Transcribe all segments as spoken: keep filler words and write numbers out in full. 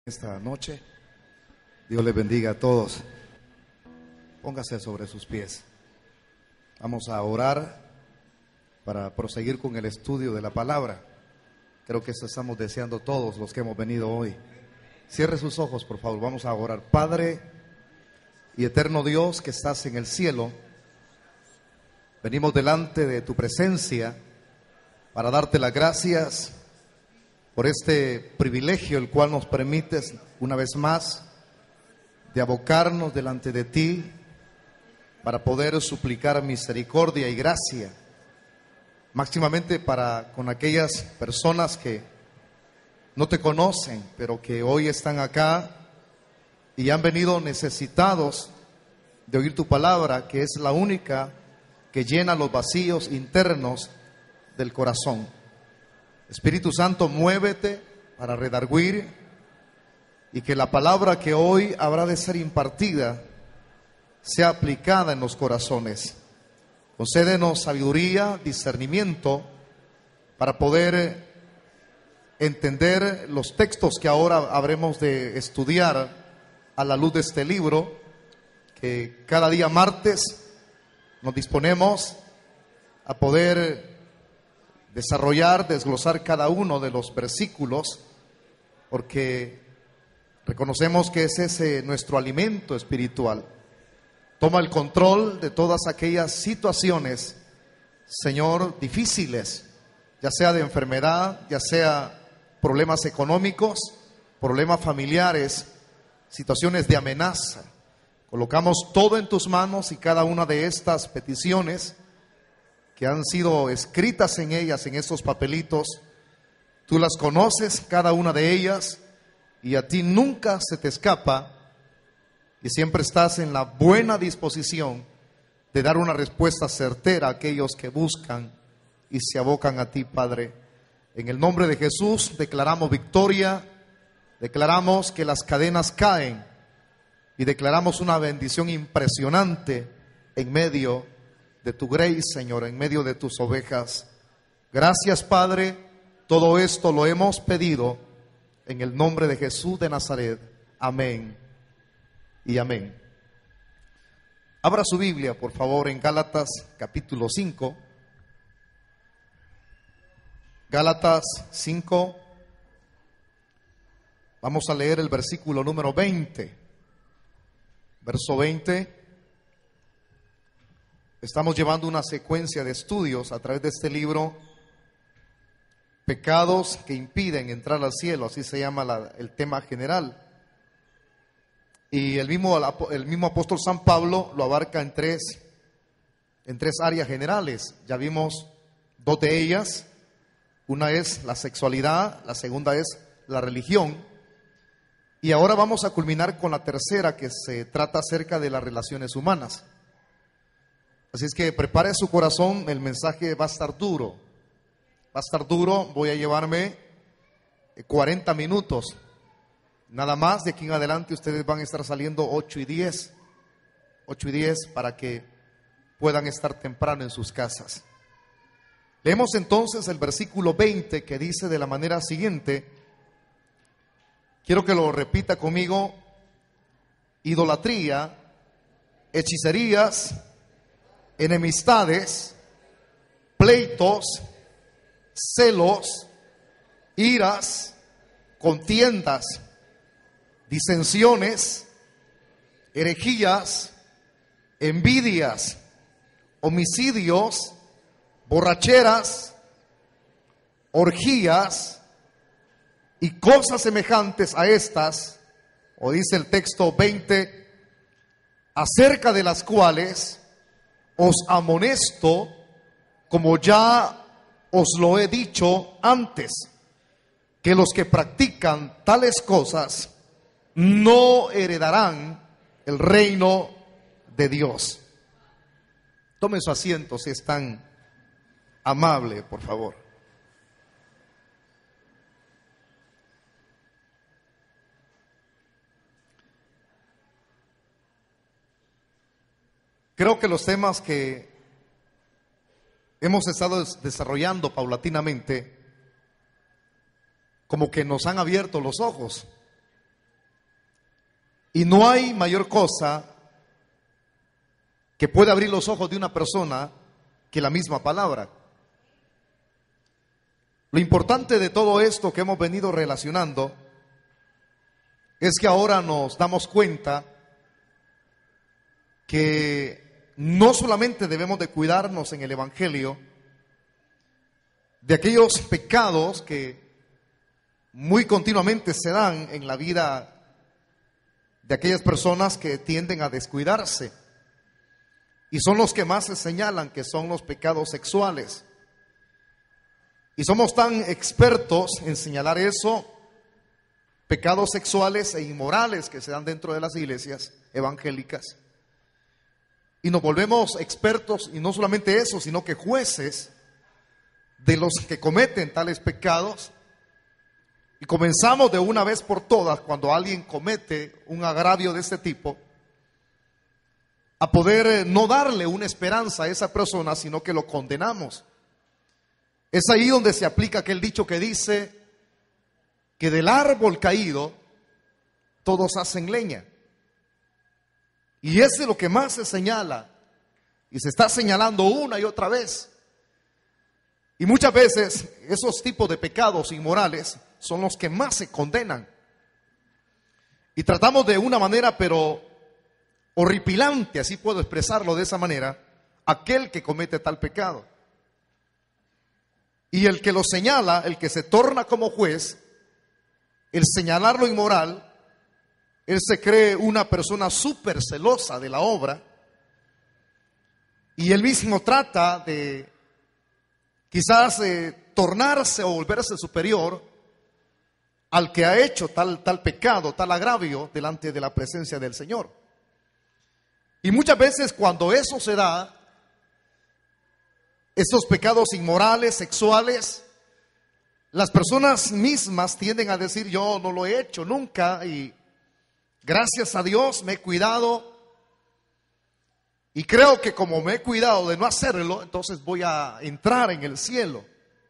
Esta noche, Dios les bendiga a todos. Póngase sobre sus pies. Vamos a orar para proseguir con el estudio de la palabra. Creo que eso estamos deseando todos los que hemos venido hoy. Cierre sus ojos, por favor. Vamos a orar. Padre y eterno Dios que estás en el cielo, venimos delante de tu presencia para darte las gracias por este privilegio el cual nos permites una vez más de abocarnos delante de ti para poder suplicar misericordia y gracia, máximamente para con aquellas personas que no te conocen, pero que hoy están acá y han venido necesitados de oír tu palabra, que es la única que llena los vacíos internos del corazón. Espíritu Santo, muévete para redarguir y que la palabra que hoy habrá de ser impartida sea aplicada en los corazones. Concédenos sabiduría, discernimiento para poder entender los textos que ahora habremos de estudiar a la luz de este libro, que cada día martes nos disponemos a poder desarrollar, desglosar cada uno de los versículos, porque reconocemos que es ese nuestro alimento espiritual. Toma el control de todas aquellas situaciones, Señor, difíciles, ya sea de enfermedad, ya sea problemas económicos, problemas familiares, situaciones de amenaza. Colocamos todo en tus manos y cada una de estas peticiones que han sido escritas en ellas, en estos papelitos, tú las conoces, cada una de ellas, y a ti nunca se te escapa, y siempre estás en la buena disposición de dar una respuesta certera a aquellos que buscan y se abocan a ti, Padre. En el nombre de Jesús declaramos victoria, declaramos que las cadenas caen y declaramos una bendición impresionante en medio de tu grace, Señor, en medio de tus ovejas. Gracias, Padre, todo esto lo hemos pedido en el nombre de Jesús de Nazaret. Amén y amén. Abra su Biblia, por favor, en Gálatas capítulo cinco. Gálatas cinco. Vamos a leer el versículo número veinte. Verso veinte. Estamos llevando una secuencia de estudios a través de este libro, Pecados que impiden entrar al cielo, así se llama la, el tema general. Y el mismo, el mismo apóstol San Pablo lo abarca en tres, en tres áreas generales. Ya vimos dos de ellas. Una es la sexualidad, la segunda es la religión. Y ahora vamos a culminar con la tercera, que se trata acerca de las relaciones humanas. Así es que prepare su corazón, el mensaje va a estar duro, va a estar duro, voy a llevarme cuarenta minutos, nada más. De aquí en adelante ustedes van a estar saliendo ocho y diez, ocho y diez para que puedan estar temprano en sus casas. Leemos entonces el versículo veinte, que dice de la manera siguiente, quiero que lo repita conmigo: idolatría, hechicerías, enemistades, pleitos, celos, iras, contiendas, disensiones, herejías, envidias, homicidios, borracheras, orgías y cosas semejantes a estas, o dice el texto veinte, acerca de las cuales os amonesto, como ya os lo he dicho antes, que los que practican tales cosas no heredarán el reino de Dios. Tome su asiento si es tan amable, por favor. Creo que los temas que hemos estado desarrollando paulatinamente como que nos han abierto los ojos Y no hay mayor cosa que pueda abrir los ojos de una persona que la misma palabra. Lo importante de todo esto que hemos venido relacionando es que ahora nos damos cuenta que no solamente debemos de cuidarnos en el Evangelio de aquellos pecados que muy continuamente se dan en la vida de aquellas personas que tienden a descuidarse, y son los que más se señalan, que son los pecados sexuales. Y somos tan expertos en señalar eso, pecados sexuales e inmorales que se dan dentro de las iglesias evangélicas, y nos volvemos expertos, y no solamente eso, sino que jueces de los que cometen tales pecados. Y comenzamos de una vez por todas, cuando alguien comete un agravio de este tipo, a poder no darle una esperanza a esa persona, sino que lo condenamos. Es ahí donde se aplica aquel dicho que dice que del árbol caído todos hacen leña. Y es de lo que más se señala, y se está señalando una y otra vez. Y muchas veces esos tipos de pecados inmorales son los que más se condenan. Y tratamos de una manera, pero horripilante, así puedo expresarlo de esa manera, aquel que comete tal pecado. Y el que lo señala, el que se torna como juez, el señalar lo inmoral, él se cree una persona súper celosa de la obra, y él mismo trata de quizás eh, tornarse o volverse superior al que ha hecho tal, tal pecado, tal agravio delante de la presencia del Señor. Y muchas veces cuando eso se da, estos pecados inmorales, sexuales, las personas mismas tienden a decir: yo no lo he hecho nunca, y gracias a Dios me he cuidado, y creo que como me he cuidado de no hacerlo, entonces voy a entrar en el cielo.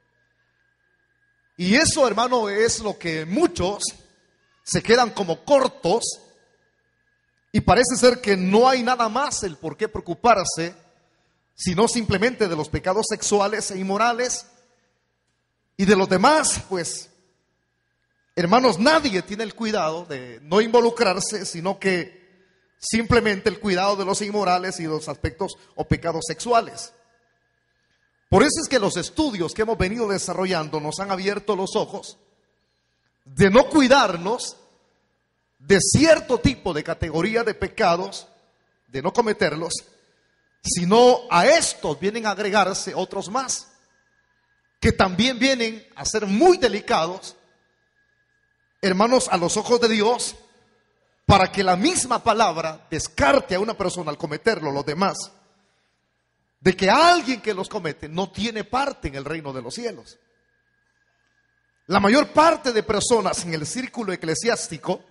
Y eso, hermano, es lo que muchos se quedan como cortos, y parece ser que no hay nada más el por qué preocuparse, sino simplemente de los pecados sexuales e inmorales. Y de los demás, pues, hermanos, nadie tiene el cuidado de no involucrarse, sino que simplemente el cuidado de los inmorales y los aspectos o pecados sexuales. Por eso es que los estudios que hemos venido desarrollando nos han abierto los ojos de no cuidarnos de cierto tipo de categoría de pecados, de no cometerlos, sino a estos vienen a agregarse otros más, que también vienen a ser muy delicados, hermanos, a los ojos de Dios, para que la misma palabra descarte a una persona al cometerlo, los demás, de que alguien que los comete no tiene parte en el reino de los cielos. La mayor parte de personas en el círculo eclesiástico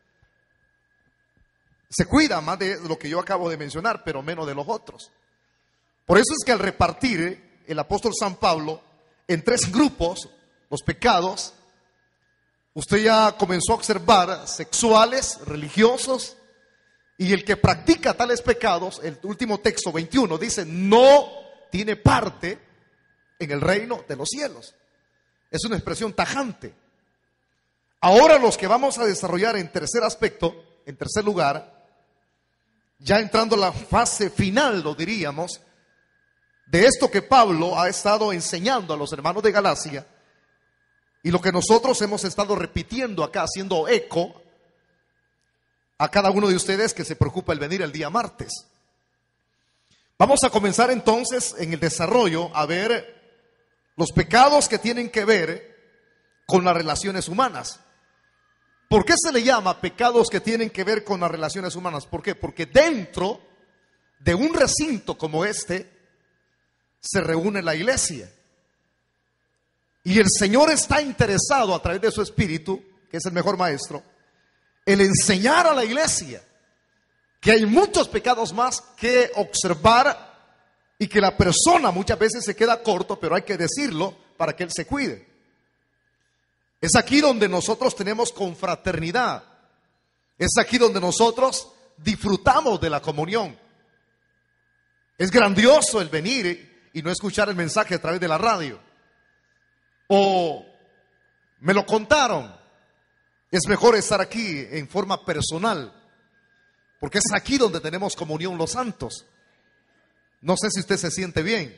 se cuida más de lo que yo acabo de mencionar, pero menos de los otros. Por eso es que al repartir el apóstol San Pablo en tres grupos los pecados, usted ya comenzó a observar sexuales, religiosos, y el que practica tales pecados, el último texto veintiuno dice, no tiene parte en el reino de los cielos. Es una expresión tajante. Ahora los que vamos a desarrollar en tercer aspecto, en tercer lugar, ya entrando a la fase final, lo diríamos, de esto que Pablo ha estado enseñando a los hermanos de Galacia, y lo que nosotros hemos estado repitiendo acá, haciendo eco a cada uno de ustedes que se preocupa el venir el día martes. Vamos a comenzar entonces en el desarrollo a ver los pecados que tienen que ver con las relaciones humanas. ¿Por qué se le llama pecados que tienen que ver con las relaciones humanas? ¿Por qué? Porque dentro de un recinto como este se reúne la iglesia. Y el Señor está interesado a través de su Espíritu, que es el mejor maestro, el enseñar a la iglesia que hay muchos pecados más que observar y que la persona muchas veces se queda corto, pero hay que decirlo para que él se cuide. Es aquí donde nosotros tenemos confraternidad, Es aquí donde nosotros disfrutamos de la comunión. Es grandioso el venir y no escuchar el mensaje a través de la radio. O me lo contaron. Es mejor estar aquí en forma personal, porque es aquí donde tenemos comunión los santos. No sé si usted se siente bien.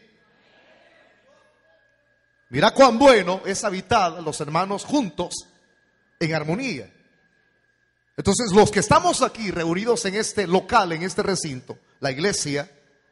Mira cuán bueno es habitar los hermanos juntos en armonía. Entonces, los que estamos aquí reunidos en este local, en este recinto, la iglesia,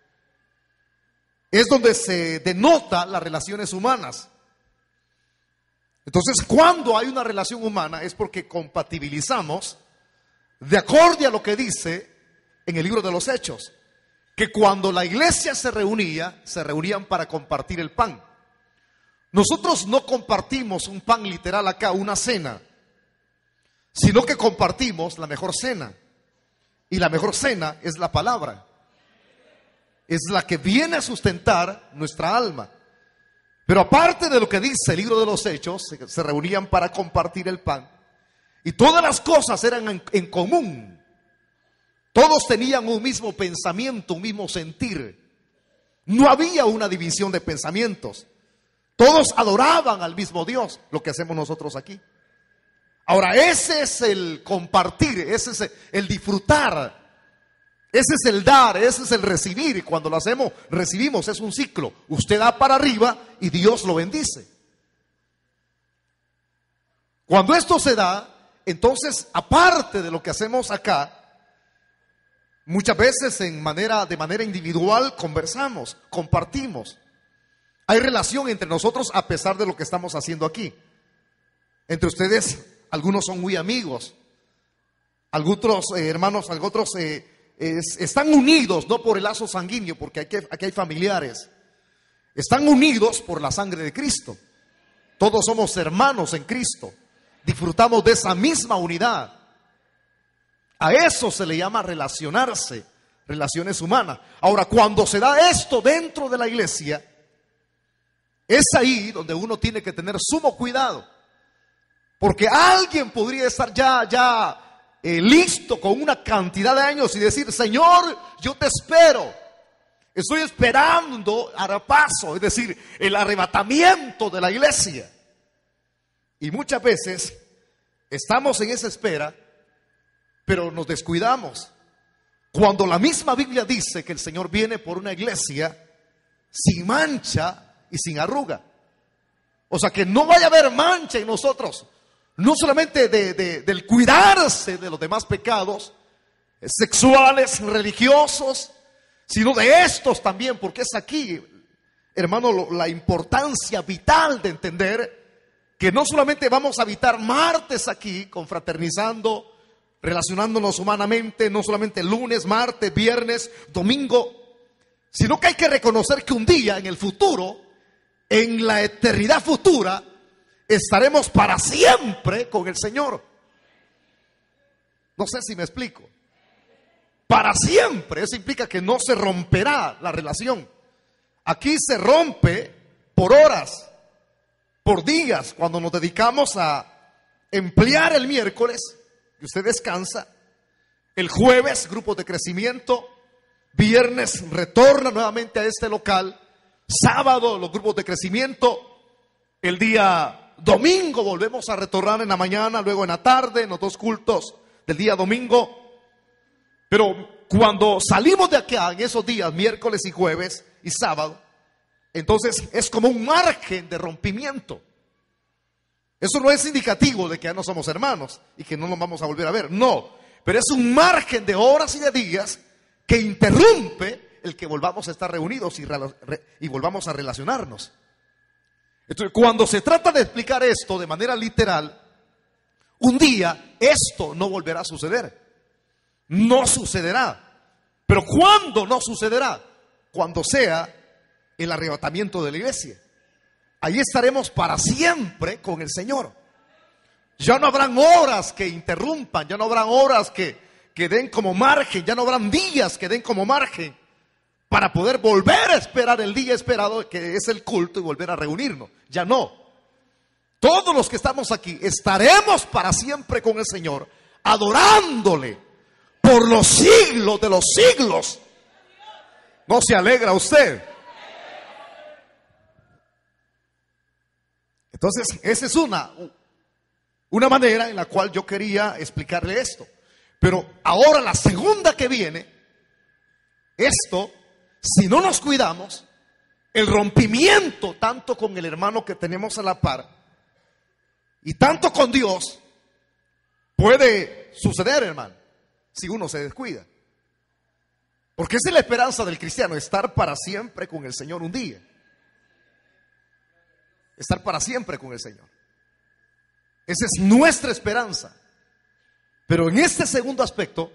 es donde se denota las relaciones humanas. Entonces, cuando hay una relación humana es porque compatibilizamos de acuerdo a lo que dice en el libro de los Hechos, que cuando la iglesia se reunía, se reunían para compartir el pan. Nosotros no compartimos un pan literal acá, una cena, sino que compartimos la mejor cena. Y la mejor cena es la palabra. Es la que viene a sustentar nuestra alma. Pero aparte de lo que dice el libro de los Hechos, se, se reunían para compartir el pan. Y todas las cosas eran en, en común. Todos tenían un mismo pensamiento, un mismo sentir. No había una división de pensamientos. Todos adoraban al mismo Dios, lo que hacemos nosotros aquí. Ahora, ese es el compartir, ese es el disfrutar. Ese es el dar, ese es el recibir. Y cuando lo hacemos, recibimos, es un ciclo. Usted da para arriba y Dios lo bendice. Cuando esto se da, entonces, aparte de lo que hacemos acá, muchas veces en manera, de manera individual conversamos, compartimos. Hay relación entre nosotros a pesar de lo que estamos haciendo aquí. Entre ustedes, algunos son muy amigos. Algunos eh, hermanos, algunos eh, Es, están unidos no por el lazo sanguíneo, porque aquí, aquí hay familiares. Están unidos por la sangre de Cristo. Todos somos hermanos en Cristo. Disfrutamos de esa misma unidad. A eso se le llama relacionarse, relaciones humanas. Ahora, cuando se da esto dentro de la iglesia, es ahí donde uno tiene que tener sumo cuidado, porque alguien podría estar ya, ya Eh, listo con una cantidad de años y decir: Señor, yo te espero, estoy esperando arapazo, es decir, el arrebatamiento de la iglesia. Y muchas veces estamos en esa espera, pero nos descuidamos, cuando la misma Biblia dice que el Señor viene por una iglesia sin mancha y sin arruga. O sea, que no vaya a haber mancha en nosotros. No solamente de, de, del cuidarse de los demás pecados sexuales, religiosos, sino de estos también, porque es aquí, hermano, lo, la importancia vital de entender que no solamente vamos a habitar martes aquí, confraternizando, relacionándonos humanamente, no solamente lunes, martes, viernes, domingo, sino que hay que reconocer que un día en el futuro, en la eternidad futura, estaremos para siempre con el Señor. No sé si me explico. Para siempre, eso implica que no se romperá la relación. Aquí se rompe por horas, por días, cuando nos dedicamos a emplear el miércoles, que usted descansa, el jueves, grupos de crecimiento, viernes retorna nuevamente a este local, sábado los grupos de crecimiento, el día domingo volvemos a retornar en la mañana, luego en la tarde, en los dos cultos del día domingo. Pero cuando salimos de acá en esos días, miércoles y jueves y sábado, entonces es como un margen de rompimiento. Eso no es indicativo de que ya no somos hermanos y que no nos vamos a volver a ver, no. Pero es un margen de horas y de días que interrumpe el que volvamos a estar reunidos y, y volvamos a relacionarnos. Entonces, cuando se trata de explicar esto de manera literal, un día esto no volverá a suceder. No sucederá. Pero ¿cuándo no sucederá? Cuando sea el arrebatamiento de la iglesia. Ahí estaremos para siempre con el Señor. Ya no habrán horas que interrumpan, ya no habrán horas que, que den como margen, ya no habrán días que den como margen para poder volver a esperar el día esperado, que es el culto, y volver a reunirnos. Ya no. Todos los que estamos aquí estaremos para siempre con el Señor adorándole por los siglos de los siglos. ¿No se alegra usted? Entonces, esa es una, una manera en la cual yo quería explicarle esto. Pero ahora la segunda que viene, esto, si no nos cuidamos, el rompimiento tanto con el hermano que tenemos a la par y tanto con Dios puede suceder, hermano, si uno se descuida. Porque esa es la esperanza del cristiano, estar para siempre con el Señor un día. Estar para siempre con el Señor. Esa es nuestra esperanza. Pero en este segundo aspecto,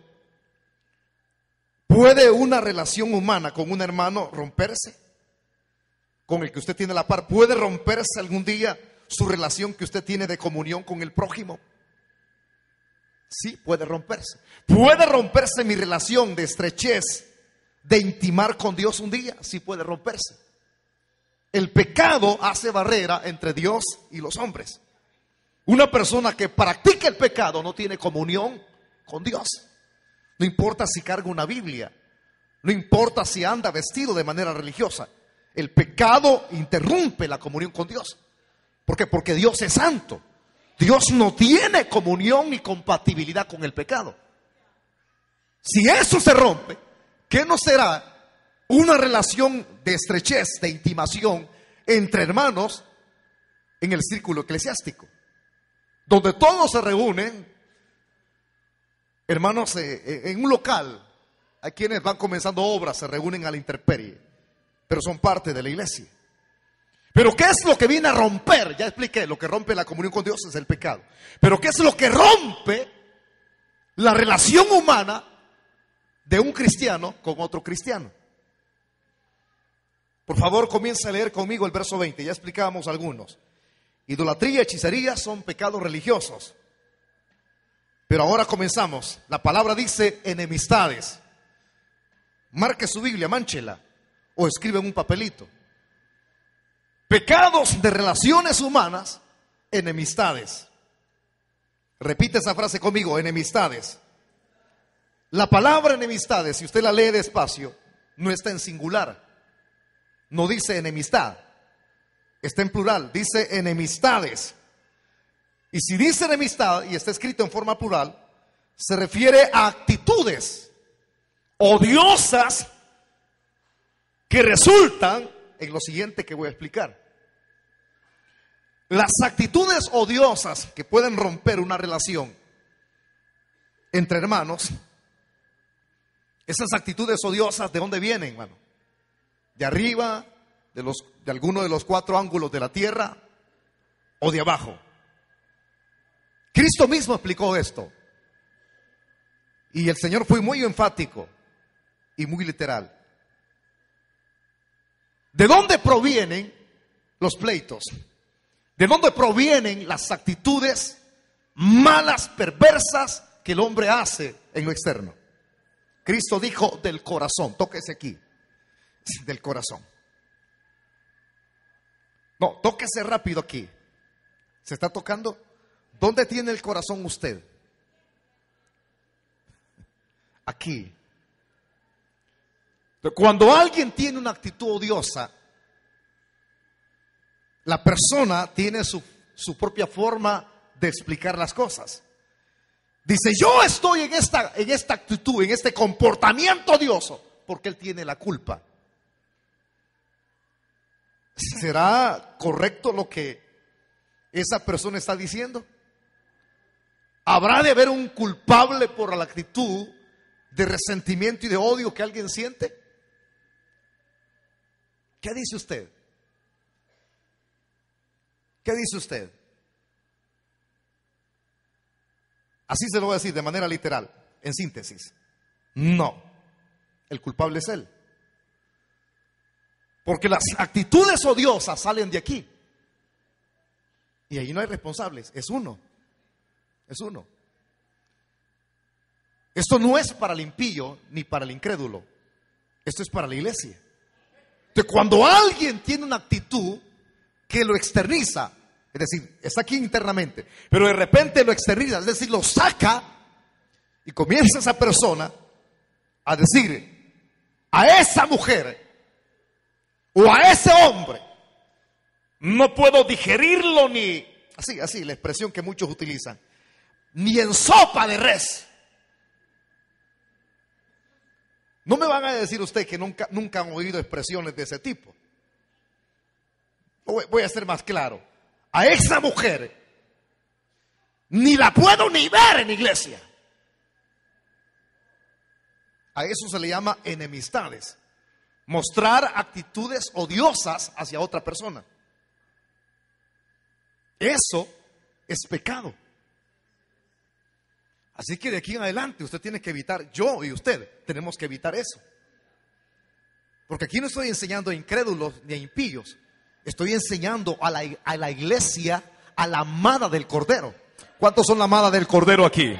¿puede una relación humana con un hermano romperse? Con el que usted tiene a la par, ¿puede romperse algún día su relación que usted tiene de comunión con el prójimo? Sí, puede romperse. ¿Puede romperse mi relación de estrechez, de intimar con Dios un día? Sí, puede romperse. El pecado hace barrera entre Dios y los hombres. Una persona que practica el pecado no tiene comunión con Dios. No importa si carga una Biblia, no importa si anda vestido de manera religiosa. El pecado interrumpe la comunión con Dios. ¿Por qué? Porque Dios es santo. Dios no tiene comunión ni compatibilidad con el pecado. Si eso se rompe, ¿qué no será una relación de estrechez, de intimación entre hermanos en el círculo eclesiástico? Donde todos se reúnen, hermanos, eh, en un local. Hay quienes van comenzando obras, se reúnen a la intemperie, pero son parte de la iglesia. Pero ¿qué es lo que viene a romper? Ya expliqué, lo que rompe la comunión con Dios es el pecado. Pero ¿qué es lo que rompe la relación humana de un cristiano con otro cristiano? Por favor, comienza a leer conmigo el verso veinte. Ya explicábamos algunos. Idolatría y hechicería son pecados religiosos. Pero ahora comenzamos. La palabra dice enemistades. Marque su Biblia, mánchela o escribe en un papelito. Pecados de relaciones humanas, enemistades. Repite esa frase conmigo, enemistades. La palabra enemistades, si usted la lee despacio, no está en singular. No dice enemistad, está en plural, dice enemistades. Y si dice enemistad y está escrito en forma plural, se refiere a actitudes odiosas que resultan en lo siguiente que voy a explicar. Las actitudes odiosas que pueden romper una relación entre hermanos, esas actitudes odiosas, ¿de dónde vienen, hermano? ¿De arriba, de, los, de alguno de los cuatro ángulos de la tierra o de abajo? Cristo mismo explicó esto. Y el Señor fue muy enfático y muy literal. ¿De dónde provienen los pleitos? ¿De dónde provienen las actitudes malas, perversas que el hombre hace en lo externo? Cristo dijo del corazón. Tóquese aquí. Del corazón. No, tóquese rápido aquí. ¿Se está tocando? ¿Dónde tiene el corazón usted? Aquí. Cuando alguien tiene una actitud odiosa, la persona tiene su, su propia forma de explicar las cosas. Dice, yo estoy en esta, en esta actitud, en este comportamiento odioso, porque él tiene la culpa. ¿Será correcto lo que esa persona está diciendo? ¿Habrá de haber un culpable por la actitud de resentimiento y de odio que alguien siente? ¿Qué dice usted? ¿Qué dice usted? Así se lo voy a decir de manera literal, en síntesis. No, el culpable es él. Porque las actitudes odiosas salen de aquí. Y ahí no hay responsables, es uno. Es uno. Esto no es para el impío ni para el incrédulo. Esto es para la iglesia. Entonces, cuando alguien tiene una actitud que lo externiza, es decir, está aquí internamente, pero de repente lo externiza, es decir, lo saca Y comienza esa persona a decir a esa mujer o a ese hombre, no puedo digerirlo ni, así, así, la expresión que muchos utilizan, ni en sopa de res. No me van a decir usted que nunca, nunca han oído expresiones de ese tipo. Voy, voy a ser más claro. A esa mujer ni la puedo ni ver en iglesia. A eso se le llama enemistades. Mostrar actitudes odiosas hacia otra persona. Eso es pecado. Así que de aquí en adelante usted tiene que evitar, yo y usted tenemos que evitar eso. Porque aquí no estoy enseñando a incrédulos ni a impíos. Estoy enseñando a la, a la iglesia, a la amada del Cordero. ¿Cuántos son la amada del Cordero aquí?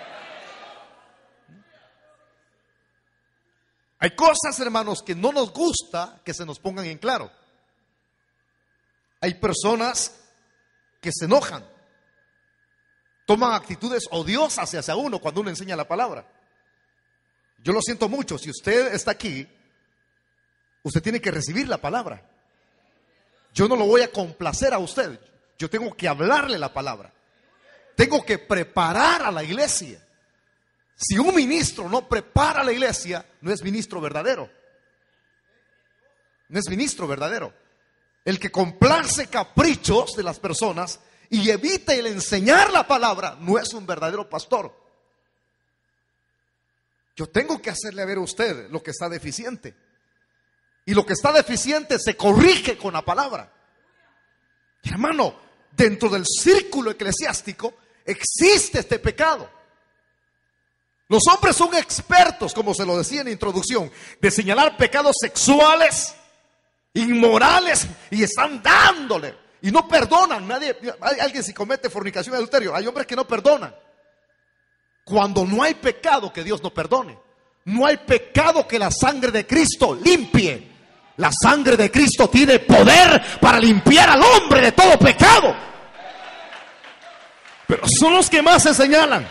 Hay cosas, hermanos, que no nos gusta que se nos pongan en claro. Hay personas que se enojan, toman actitudes odiosas hacia uno cuando uno enseña la palabra. Yo lo siento mucho, si usted está aquí, usted tiene que recibir la palabra. Yo no lo voy a complacer a usted, yo tengo que hablarle la palabra. Tengo que preparar a la iglesia. Si un ministro no prepara a la iglesia, no es ministro verdadero. No es ministro verdadero. El que complace caprichos de las personas y evita el enseñar la palabra, no es un verdadero pastor. Yo tengo que hacerle ver a usted lo que está deficiente. Y lo que está deficiente se corrige con la palabra. Hermano, dentro del círculo eclesiástico existe este pecado. Los hombres son expertos, como se lo decía en la introducción, de señalar pecados sexuales, inmorales, y están dándole. Y no perdonan. Nadie, hay alguien si comete fornicación y adulterio, hay hombres que no perdonan. Cuando no hay pecado que Dios no perdone. No hay pecado que la sangre de Cristo limpie. La sangre de Cristo tiene poder para limpiar al hombre de todo pecado. Pero son los que más se señalan.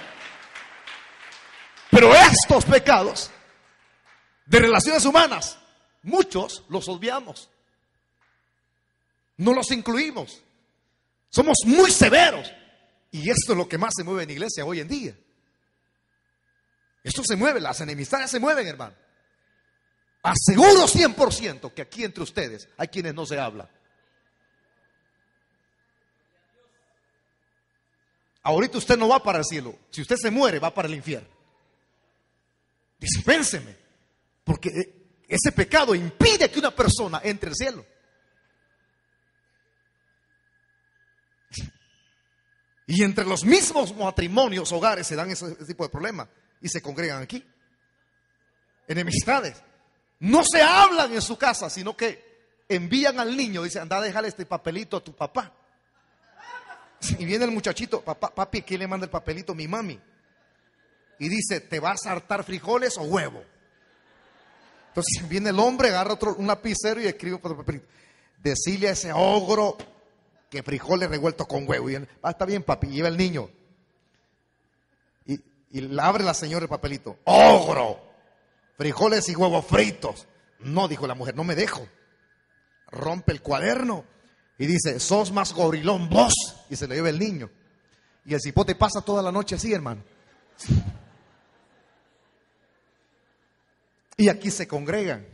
Pero estos pecados de relaciones humanas, muchos los obviamos. No los incluimos. Somos muy severos. Y esto es lo que más se mueve en la iglesia hoy en día. Esto se mueve, las enemistades se mueven, hermano. Aseguro cien por ciento que aquí entre ustedes hay quienes no se hablan. Ahorita usted no va para el cielo. Si usted se muere, va para el infierno. Dispénseme, porque ese pecado impide que una persona entre al cielo. Y entre los mismos matrimonios, hogares, se dan ese, ese tipo de problemas y se congregan aquí. Enemistades. No se hablan en su casa, sino que envían al niño, dice, anda a dejarle este papelito a tu papá. Y viene el muchachito, papá, papi, ¿quién le manda el papelito? Mi mami. Y dice, ¿te vas a hartar frijoles o huevo? Entonces viene el hombre, agarra otro, un lapicero y escribe por el papelito. Decirle a ese ogro que frijoles revueltos con huevo. Y él, ah, está bien, papi, lleva el niño. Y, y le abre la señora el papelito. Ogro, frijoles y huevos fritos. No, dijo la mujer, no me dejo. Rompe el cuaderno y dice, sos más gorilón vos. Y se le lleva el niño. Y el cipote pasa toda la noche así, hermano. Y aquí se congregan.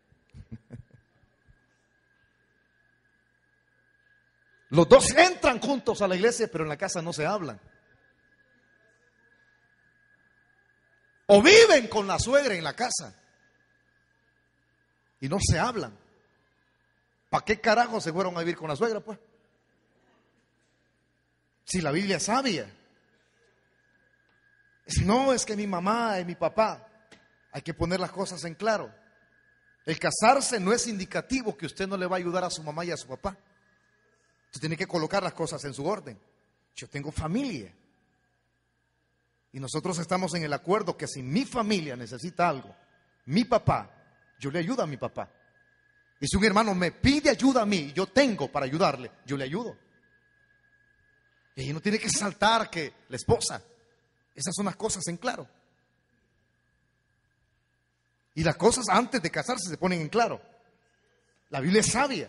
Los dos entran juntos a la iglesia, pero en la casa no se hablan. O viven con la suegra en la casa y no se hablan. ¿Para qué carajo se fueron a vivir con la suegra, pues? Si la Biblia es sabia. No, es que mi mamá y mi papá. Hay que poner las cosas en claro. El casarse no es indicativo que usted no le va a ayudar a su mamá y a su papá. Usted tiene que colocar las cosas en su orden. Yo tengo familia. Y nosotros estamos en el acuerdo que si mi familia necesita algo, mi papá, yo le ayudo a mi papá. Y si un hermano me pide ayuda a mí y yo tengo para ayudarle, yo le ayudo. Y ahí no tiene que saltar que la esposa. Esas son las cosas en claro. Y las cosas antes de casarse se ponen en claro. La Biblia es sabia.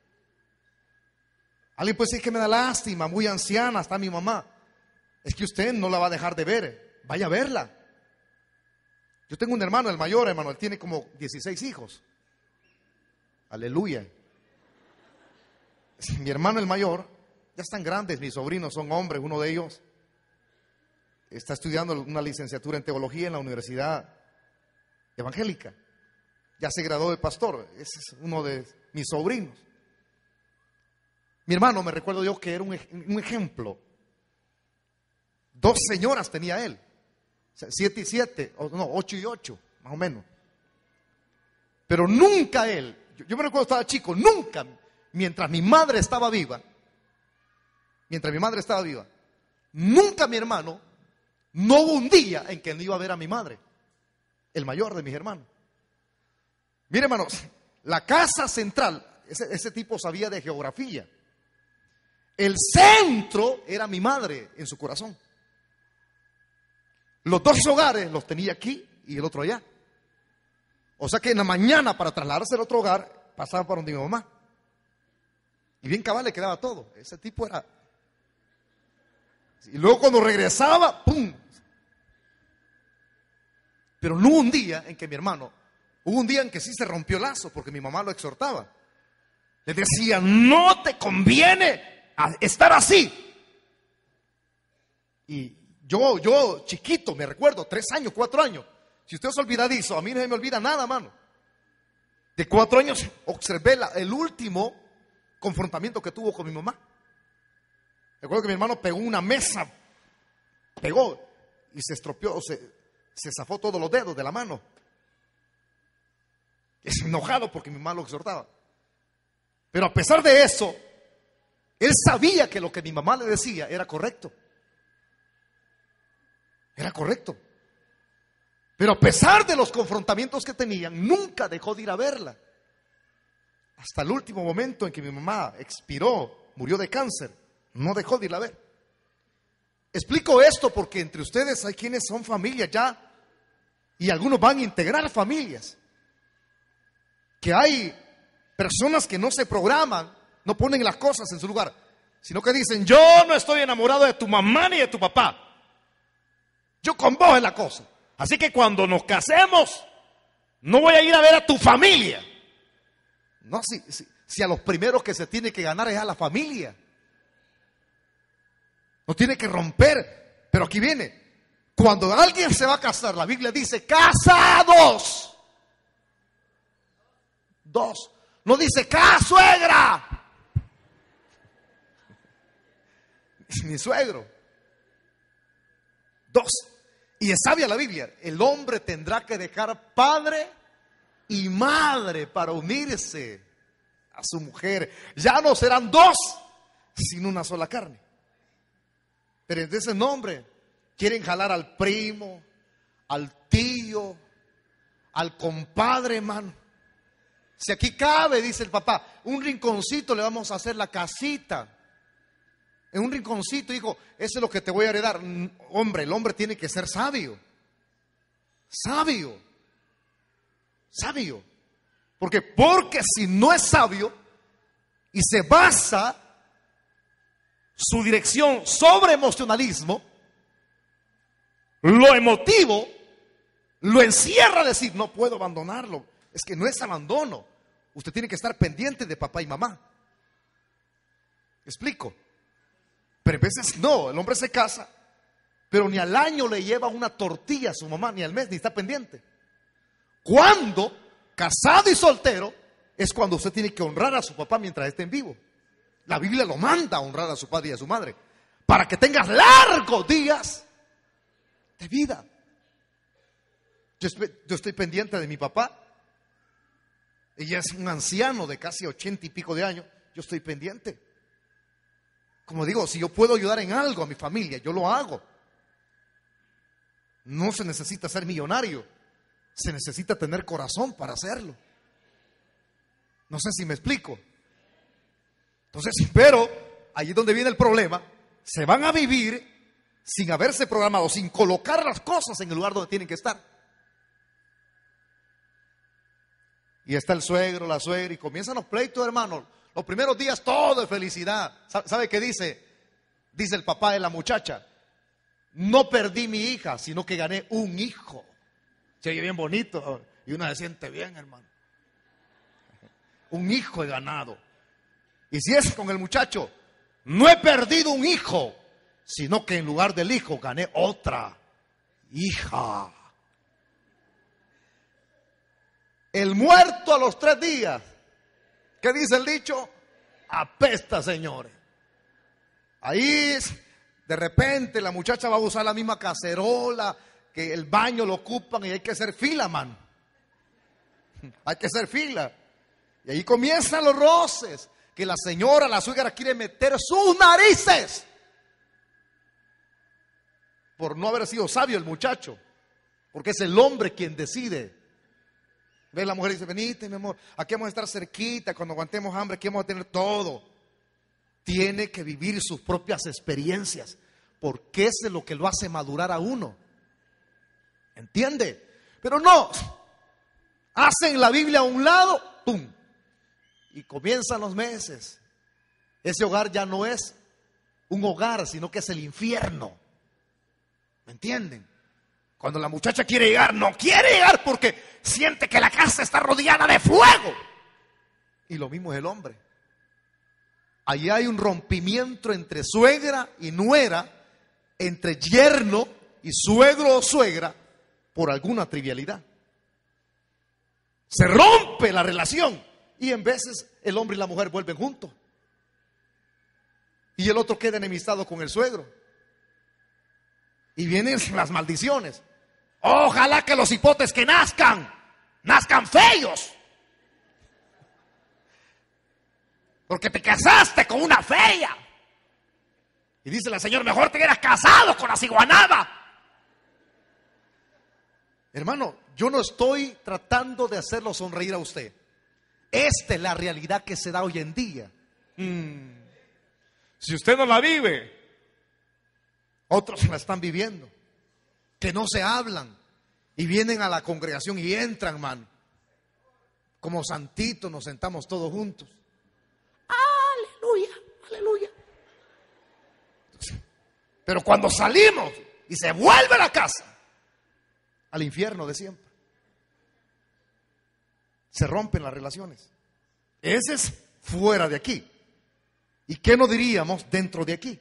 Alguien puede decir que me da lástima, muy anciana, está mi mamá. Es que usted no la va a dejar de ver. Vaya a verla. Yo tengo un hermano, el mayor, hermano, él tiene como dieciséis hijos. Aleluya. Mi hermano, el mayor, ya están grandes, mis sobrinos son hombres, uno de ellos está estudiando una licenciatura en teología en la Universidad Evangélica. Ya se graduó de pastor, ese es uno de mis sobrinos. Mi hermano, me recuerdo yo que era un, un ejemplo. Dos señoras tenía él, siete y siete, o no, ocho y ocho, más o menos. Pero nunca él, yo, yo me recuerdo estaba chico, nunca, mientras mi madre estaba viva, mientras mi madre estaba viva, nunca mi hermano, no hubo un día en que no iba a ver a mi madre, el mayor de mis hermanos. Mire, hermanos, la casa central, ese, ese tipo sabía de geografía. El centro era mi madre en su corazón. Los dos hogares los tenía aquí y el otro allá. O sea que en la mañana, para trasladarse al otro hogar, pasaba por donde mi mamá. Y bien cabal le quedaba todo. Ese tipo era. Y luego cuando regresaba, ¡pum! Pero no hubo un día en que mi hermano, hubo un día en que sí se rompió el lazo, porque mi mamá lo exhortaba. Le decía, no te conviene estar así. Y yo, yo chiquito, me recuerdo, tres años, cuatro años. Si usted se olvida de eso, a mí no se me olvida nada, mano. De cuatro años observé la, el último confrontamiento que tuvo con mi mamá. Recuerdo que mi hermano pegó una mesa, pegó y se estropeó, se, se zafó todos los dedos de la mano. Es enojado porque mi mamá lo exhortaba. Pero a pesar de eso, él sabía que lo que mi mamá le decía era correcto. Era correcto. Pero a pesar de los confrontamientos que tenían, nunca dejó de ir a verla. Hasta el último momento en que mi mamá expiró, murió de cáncer, no dejó de ir a ver. Explico esto porque entre ustedes hay quienes son familias ya y algunos van a integrar familias. Que hay personas que no se programan, no ponen las cosas en su lugar, sino que dicen, yo no estoy enamorado de tu mamá ni de tu papá. Yo con vos es la cosa. Así que cuando nos casemos, no voy a ir a ver a tu familia. No, si, si, si a los primeros que se tiene que ganar es a la familia. No tiene que romper. Pero aquí viene. Cuando alguien se va a casar, la Biblia dice, casados. Dos. No dice, casuegra. Ni suegro. Dos. Y es sabia la Biblia. El hombre tendrá que dejar padre y madre para unirse a su mujer. Ya no serán dos, sino una sola carne. Pero en ese nombre quieren jalar al primo, al tío, al compadre, hermano. Si aquí cabe, dice el papá, un rinconcito le vamos a hacer la casita. En un rinconcito, hijo, eso es lo que te voy a heredar. Hombre, el hombre tiene que ser sabio. Sabio. Sabio. Porque, porque si no es sabio y se basa su dirección sobre emocionalismo, lo emotivo lo encierra a decir, no puedo abandonarlo. Es que no es abandono. Usted tiene que estar pendiente de papá y mamá. ¿Explico? Pero a veces no, el hombre se casa, pero ni al año le lleva una tortilla a su mamá, ni al mes, ni está pendiente. Cuando, casado y soltero, es cuando usted tiene que honrar a su papá mientras esté en vivo. La Biblia lo manda a honrar a su padre y a su madre, para que tengas largos días de vida. Yo estoy, yo estoy pendiente de mi papá. Ella es un anciano de casi ochenta y pico de años. Yo estoy pendiente. Como digo, si yo puedo ayudar en algo a mi familia, yo lo hago. No se necesita ser millonario, se necesita tener corazón para hacerlo. No sé si me explico. Entonces, pero allí es donde viene el problema. Se van a vivir sin haberse programado, sin colocar las cosas en el lugar donde tienen que estar. Y está el suegro, la suegra, y comienzan los pleitos, hermanos. Los primeros días todo es felicidad. ¿Sabe qué dice? Dice el papá de la muchacha: no perdí mi hija, sino que gané un hijo. Se oye bien bonito y uno se siente bien, hermano. Un hijo he ganado. Y si es con el muchacho: no he perdido un hijo, sino que en lugar del hijo gané otra hija. El muerto a los tres días, ¿qué dice el dicho? Apesta, señores. Ahí de repente la muchacha va a usar la misma cacerola, que el baño lo ocupan y hay que hacer fila, man. Hay que hacer fila. Y ahí comienzan los roces, que la señora, la suegra quiere meter sus narices por no haber sido sabio el muchacho, porque es el hombre quien decide. Ve, la mujer dice: venite, mi amor, aquí vamos a estar cerquita, cuando aguantemos hambre aquí vamos a tener todo. Tiene que vivir sus propias experiencias, porque eso es lo que lo hace madurar a uno. ¿Entiende? Pero no, hacen la Biblia a un lado, ¡pum! Y comienzan los meses. Ese hogar ya no es un hogar, sino que es el infierno. ¿Me entienden? Cuando la muchacha quiere llegar, no quiere llegar porque siente que la casa está rodeada de fuego. Y lo mismo es el hombre. Allí hay un rompimiento entre suegra y nuera, entre yerno y suegro o suegra, por alguna trivialidad. Se rompe la relación y en veces el hombre y la mujer vuelven juntos. Y el otro queda enemistado con el suegro. Y vienen las maldiciones. Ojalá que los hipotes que nazcan, nazcan feos. Porque te casaste con una fea. Y dice la señora: mejor te hubieras casado con la ciguanada. Hermano, yo no estoy tratando de hacerlo sonreír a usted. Esta es la realidad que se da hoy en día. Mm. Si usted no la vive, otros la están viviendo. Que no se hablan y vienen a la congregación y entran, man. Como santitos nos sentamos todos juntos. Aleluya, aleluya. Pero cuando salimos y se vuelve a la casa, al infierno de siempre. Se rompen las relaciones. Ese es fuera de aquí. ¿Y qué nos diríamos dentro de aquí?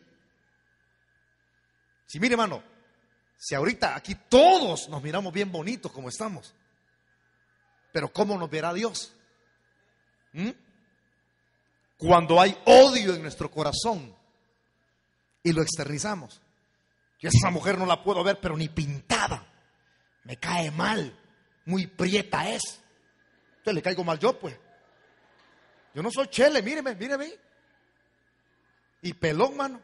Si mire, hermano, si ahorita aquí todos nos miramos bien bonitos como estamos, pero ¿cómo nos verá Dios? ¿Mm? Cuando hay odio en nuestro corazón y lo externizamos. Yo a esa mujer no la puedo ver, pero ni pintada. Me cae mal, muy prieta es. Entonces le caigo mal yo, pues. Yo no soy chele, míreme, míreme. Y pelón, mano.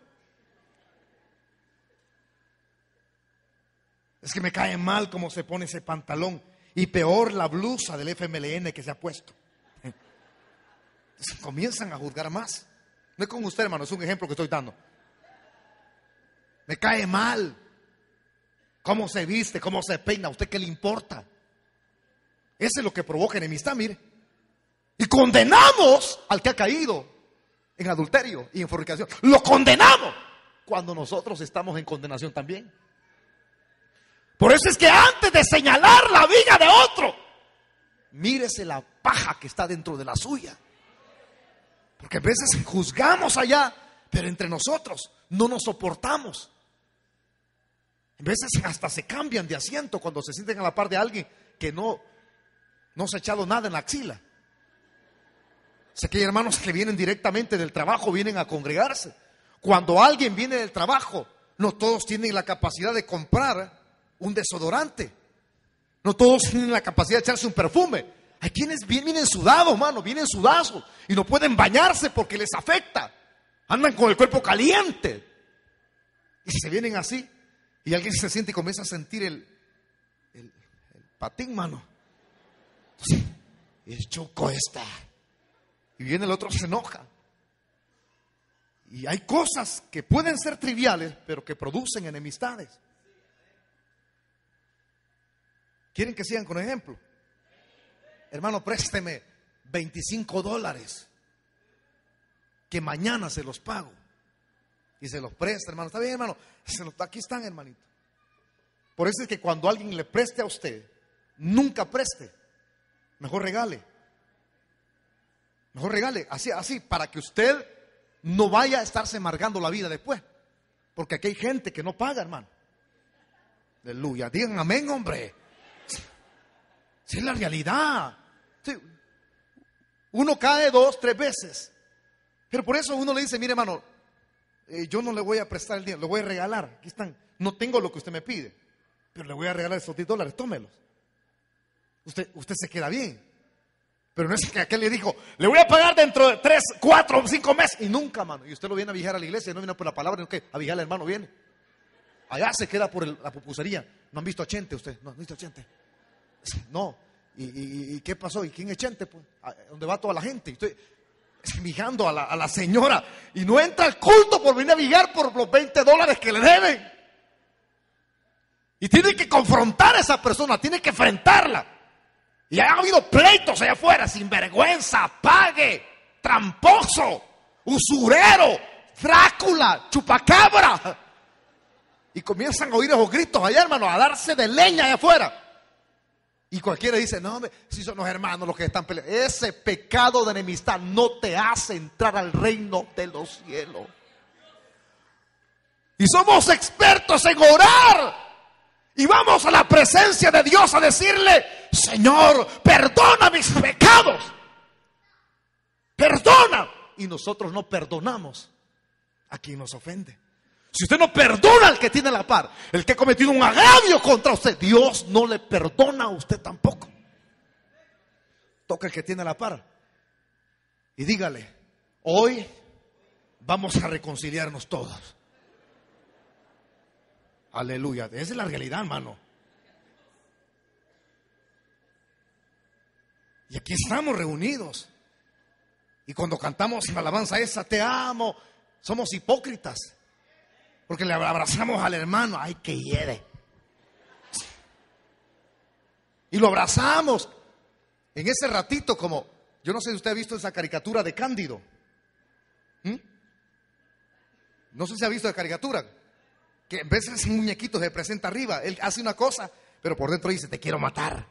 Es que me cae mal cómo se pone ese pantalón. Y peor la blusa del F M L N que se ha puesto. Entonces comienzan a juzgar más. No es con usted, hermano, es un ejemplo que estoy dando. Me cae mal cómo se viste, cómo se peina. ¿A usted qué le importa? Ese es lo que provoca enemistad, mire. Y condenamos al que ha caído en adulterio y en fornicación. Lo condenamos cuando nosotros estamos en condenación también. Por eso es que antes de señalar la viga de otro, mírese la paja que está dentro de la suya. Porque a veces juzgamos allá, pero entre nosotros no nos soportamos. A veces hasta se cambian de asiento cuando se sienten a la par de alguien que no, no se ha echado nada en la axila. Sé que hay hermanos que vienen directamente del trabajo, vienen a congregarse. Cuando alguien viene del trabajo, no todos tienen la capacidad de comprar un desodorante. No todos tienen la capacidad de echarse un perfume. Hay quienes vienen sudados, mano, vienen sudazos y no pueden bañarse porque les afecta. Andan con el cuerpo caliente. Y se vienen así. Y alguien se siente y comienza a sentir el, el, el patín, mano. Entonces, el choco está. Y viene el otro, se enoja. Y hay cosas que pueden ser triviales, pero que producen enemistades. ¿Quieren que sigan con ejemplo? hermano, présteme veinticinco dólares, que mañana se los pago. Y se los presta, hermano. Está bien, hermano. Se los, aquí están, hermanito. Por eso es que cuando alguien le preste a usted, nunca preste. Mejor regale. Mejor regale. Así, así, para que usted no vaya a estarse amargando la vida después. Porque aquí hay gente que no paga, hermano. Aleluya. Digan amén, hombre. Esa es la realidad. Sí. Uno cae dos, tres veces. Pero por eso uno le dice, mire, hermano, eh, yo no le voy a prestar el dinero, le voy a regalar. Aquí están. No tengo lo que usted me pide, pero le voy a regalar esos diez dólares, tómelos. Usted, usted se queda bien. Pero no es que aquel le dijo, le voy a pagar dentro de tres, cuatro, cinco meses. Y nunca, hermano. Y usted lo viene a vigilar a la iglesia, no viene por la palabra, sino que a vigilar al hermano viene. Allá se queda por el, la pupusería. ¿No han visto a Chente usted? No, no han visto a Chente. No. ¿Y, y, y qué pasó? ¿Y quién es Chente? Pues, ¿dónde va toda la gente? Y estoy vigando a la, a la señora. Y no entra al culto por venir a vigilar por los veinte dólares que le deben. Y tiene que confrontar a esa persona, tiene que enfrentarla. Y ha habido pleitos allá afuera, sinvergüenza, pague, tramposo, usurero, Drácula, chupacabra. Y comienzan a oír esos gritos allá, hermano, a darse de leña allá afuera. Y cualquiera dice, no, hombre, si son los hermanos los que están peleando. Ese pecado de enemistad no te hace entrar al reino de los cielos. Y somos expertos en orar. Y vamos a la presencia de Dios a decirle, Señor, perdona mis pecados. Perdona. Y nosotros no perdonamos a quien nos ofende. Si usted no perdona al que tiene la par, el que ha cometido un agravio contra usted, Dios no le perdona a usted tampoco. Toca el que tiene la par y dígale, hoy vamos a reconciliarnos todos. Aleluya, esa es la realidad, hermano. Y aquí estamos reunidos. Y cuando cantamos la alabanza esa, te amo, somos hipócritas. Porque le abrazamos al hermano, ay, que hiere. Y lo abrazamos. En ese ratito, como, yo no sé si usted ha visto esa caricatura de Cándido. ¿Mm? No sé si ha visto la caricatura. Que en vez de ese muñequito se presenta arriba, él hace una cosa, pero por dentro dice, te quiero matar.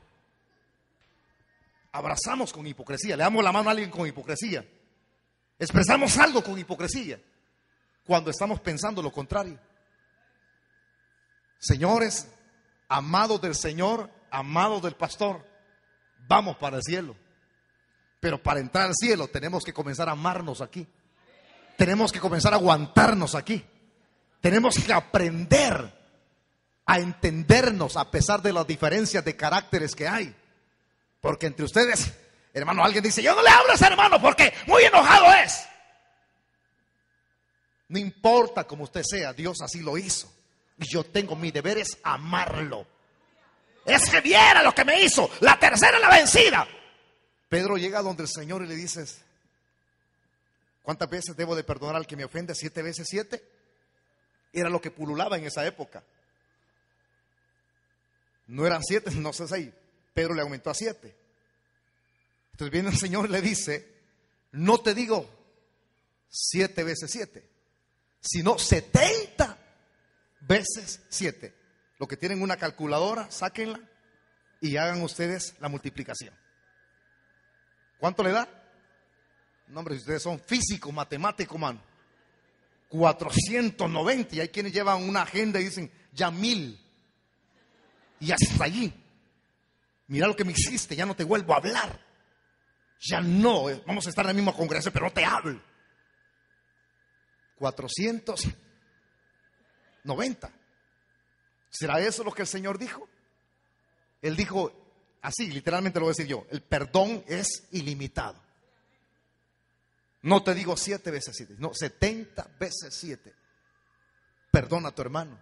Abrazamos con hipocresía, le damos la mano a alguien con hipocresía. Expresamos algo con hipocresía. Cuando estamos pensando lo contrario. Señores, amados del Señor, amados del pastor, vamos para el cielo. Pero para entrar al cielo tenemos que comenzar a amarnos aquí. Tenemos que comenzar a aguantarnos aquí. Tenemos que aprender a entendernos a pesar de las diferencias de caracteres que hay. Porque entre ustedes, hermano, alguien dice, yo no le hablo a ese hermano porque muy enojado es. No importa cómo usted sea, Dios así lo hizo. Y yo tengo mi deber es amarlo. Es que viera lo que me hizo. La tercera es la vencida. Pedro llega donde el Señor y le dice, ¿cuántas veces debo de perdonar al que me ofende? ¿Siete veces siete? Era lo que pululaba en esa época. No eran siete, no sé si Pedro le aumentó a siete. Entonces viene el Señor y le dice, no te digo siete veces siete, sino setenta veces siete. Los que tienen una calculadora, sáquenla y hagan ustedes la multiplicación. ¿Cuánto le da? No, hombre, si ustedes son físicos, matemáticos, mano. cuatrocientos noventa. Y hay quienes llevan una agenda y dicen, ya mil. Y hasta allí. Mira lo que me hiciste, ya no te vuelvo a hablar. Ya no, vamos a estar en el mismo congreso, pero no te hablo. cuatrocientos noventa. ¿Será eso lo que el Señor dijo? Él dijo así, literalmente lo voy a decir yo, el perdón es ilimitado. No te digo siete veces siete, no, setenta veces siete. Perdona a tu hermano.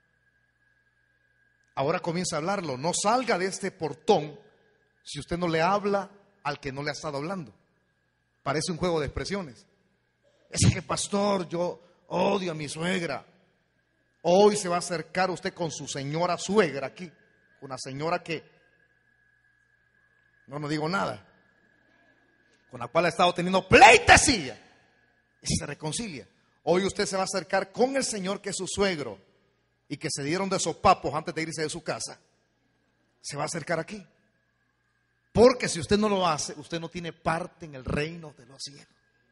Ahora comienza a hablarlo. No salga de este portón si usted no le habla al que no le ha estado hablando. Parece un juego de expresiones. Es que, pastor, yo odio a mi suegra. Hoy se va a acercar usted con su señora suegra aquí. Una señora que no, no digo nada, con la cual ha estado teniendo pleitesía, y se reconcilia. Hoy usted se va a acercar con el Señor, que es su suegro, y que se dieron de sopapos antes de irse de su casa. Se va a acercar aquí. Porque si usted no lo hace, usted no tiene parte en el reino de los cielos.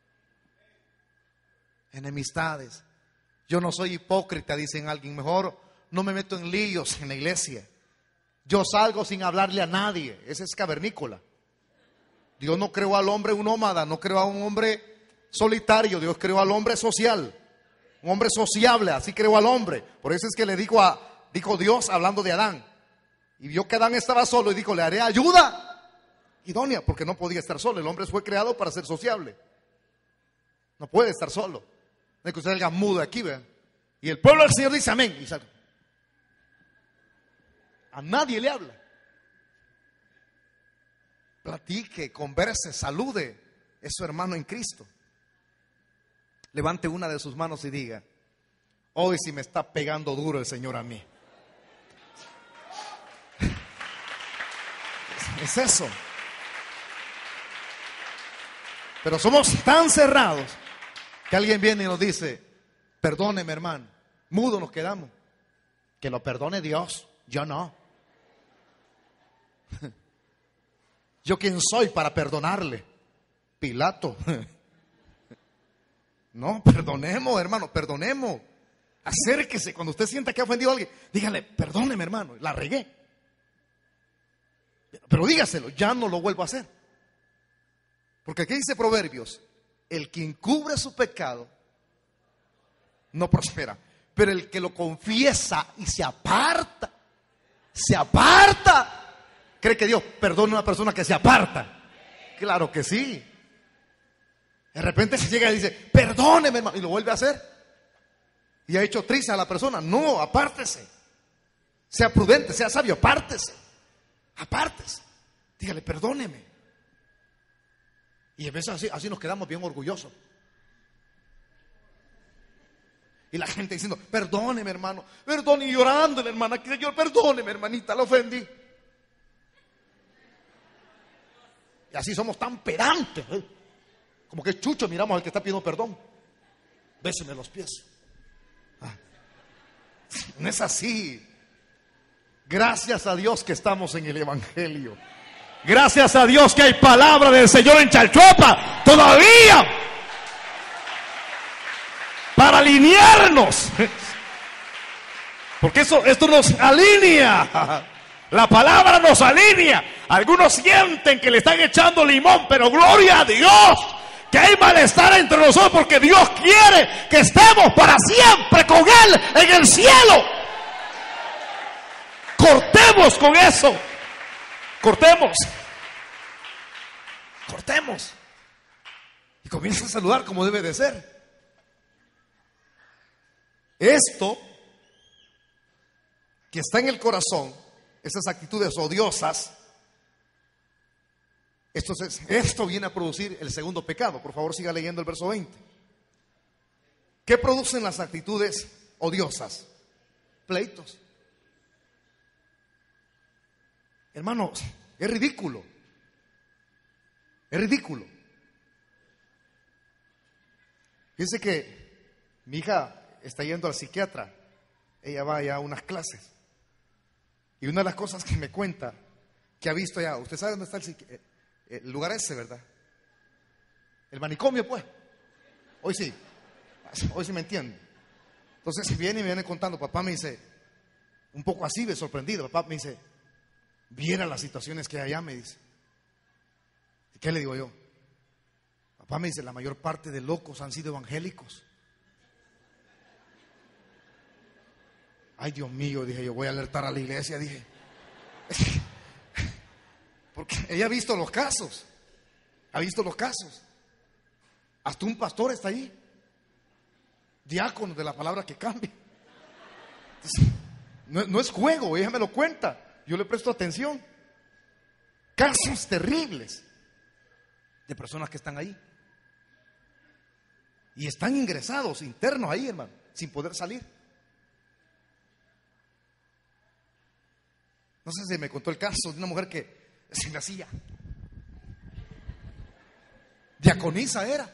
Enemistades. Yo no soy hipócrita, dicen alguien. Mejor no me meto en líos en la iglesia. Yo salgo sin hablarle a nadie. Ese es cavernícola. Dios no creó al hombre un nómada, no creó a un hombre solitario. Dios creó al hombre social, un hombre sociable. Así creó al hombre. Por eso es que le dijo a, dijo Dios hablando de Adán. Y vio que Adán estaba solo y dijo, le haré ayuda idónea, porque no podía estar solo. El hombre fue creado para ser sociable. No puede estar solo. No es que usted salga mudo aquí, vean. Y el pueblo del Señor dice amén. Y sale. A nadie le habla. Platique, converse, salude. Es su hermano en Cristo. Levante una de sus manos y diga, hoy sí me está pegando duro el Señor a mí. Es eso. Pero somos tan cerrados que alguien viene y nos dice, perdóneme, hermano. Mudo nos quedamos. Que lo perdone Dios, yo no. ¿Yo quién soy para perdonarle? Pilato. No, perdonemos, hermano, perdonemos. Acérquese cuando usted sienta que ha ofendido a alguien. Dígale, perdóneme, hermano, la regué. Pero dígaselo, ya no lo vuelvo a hacer. Porque aquí dice Proverbios, el que encubre su pecado no prospera, pero el que lo confiesa y se aparta, se aparta. ¿Cree que Dios perdona a una persona que se aparta? Claro que sí. De repente se llega y dice, perdóneme, hermano, y lo vuelve a hacer. Y ha hecho triste a la persona. No, apártese. Sea prudente, sea sabio, apártese. Apártese. Dígale, perdóneme. Y a veces así, así nos quedamos bien orgullosos. Y la gente diciendo, perdóneme, hermano, perdone, y llorándole, hermana, que yo, perdóneme, hermanita, la ofendí. Y así somos tan pedantes, ¿eh? Como que chucho miramos al que está pidiendo perdón. Béseme los pies. Ah. No es así. Gracias a Dios que estamos en el Evangelio. Gracias a Dios que hay palabra del Señor en Chalchuapa todavía para alinearnos, porque eso, esto nos alinea. La palabra nos alinea. Algunos sienten que le están echando limón, pero gloria a Dios que hay malestar entre nosotros, porque Dios quiere que estemos para siempre con Él en el cielo. Cortemos con eso. Cortemos. Cortemos. Y comienza a saludar como debe de ser. Esto que está en el corazón, esas actitudes odiosas, esto, es, esto viene a producir el segundo pecado. Por favor, siga leyendo el verso veinte. ¿Qué producen las actitudes odiosas? Pleitos. Hermanos, es ridículo. Es ridículo. Fíjense que mi hija está yendo al psiquiatra. Ella va ya a unas clases. Y una de las cosas que me cuenta, que ha visto ya, usted sabe dónde está el, psiqui- el lugar ese, ¿verdad? El manicomio, pues. Hoy sí. Hoy sí me entiende. Entonces, si viene y me viene contando, papá me dice, un poco así, me sorprendido. Papá me dice, viera las situaciones que hay allá, me dice. ¿Y qué le digo yo? Papá me dice, la mayor parte de locos han sido evangélicos. Ay, Dios mío, dije yo, voy a alertar a la iglesia, dije. Porque ella ha visto los casos. Ha visto los casos. Hasta un pastor está ahí. Diácono de la palabra que cambia. Entonces, no, no es juego, ella me lo cuenta. Yo le presto atención. Casos terribles de personas que están ahí. Y están ingresados, internos ahí, hermano, sin poder salir. No sé si me contó el caso de una mujer que se le hacía Diaconisa era.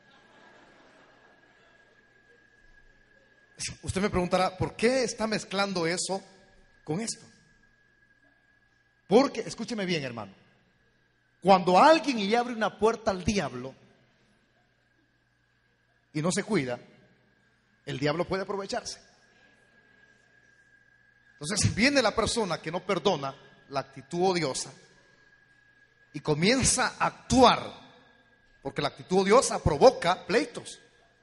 Usted me preguntará, ¿por qué está mezclando eso con esto? Porque, escúcheme bien, hermano, cuando alguien le abre una puerta al diablo y no se cuida, el diablo puede aprovecharse. Entonces viene la persona que no perdona la actitud odiosa y comienza a actuar, porque la actitud odiosa provoca pleitos.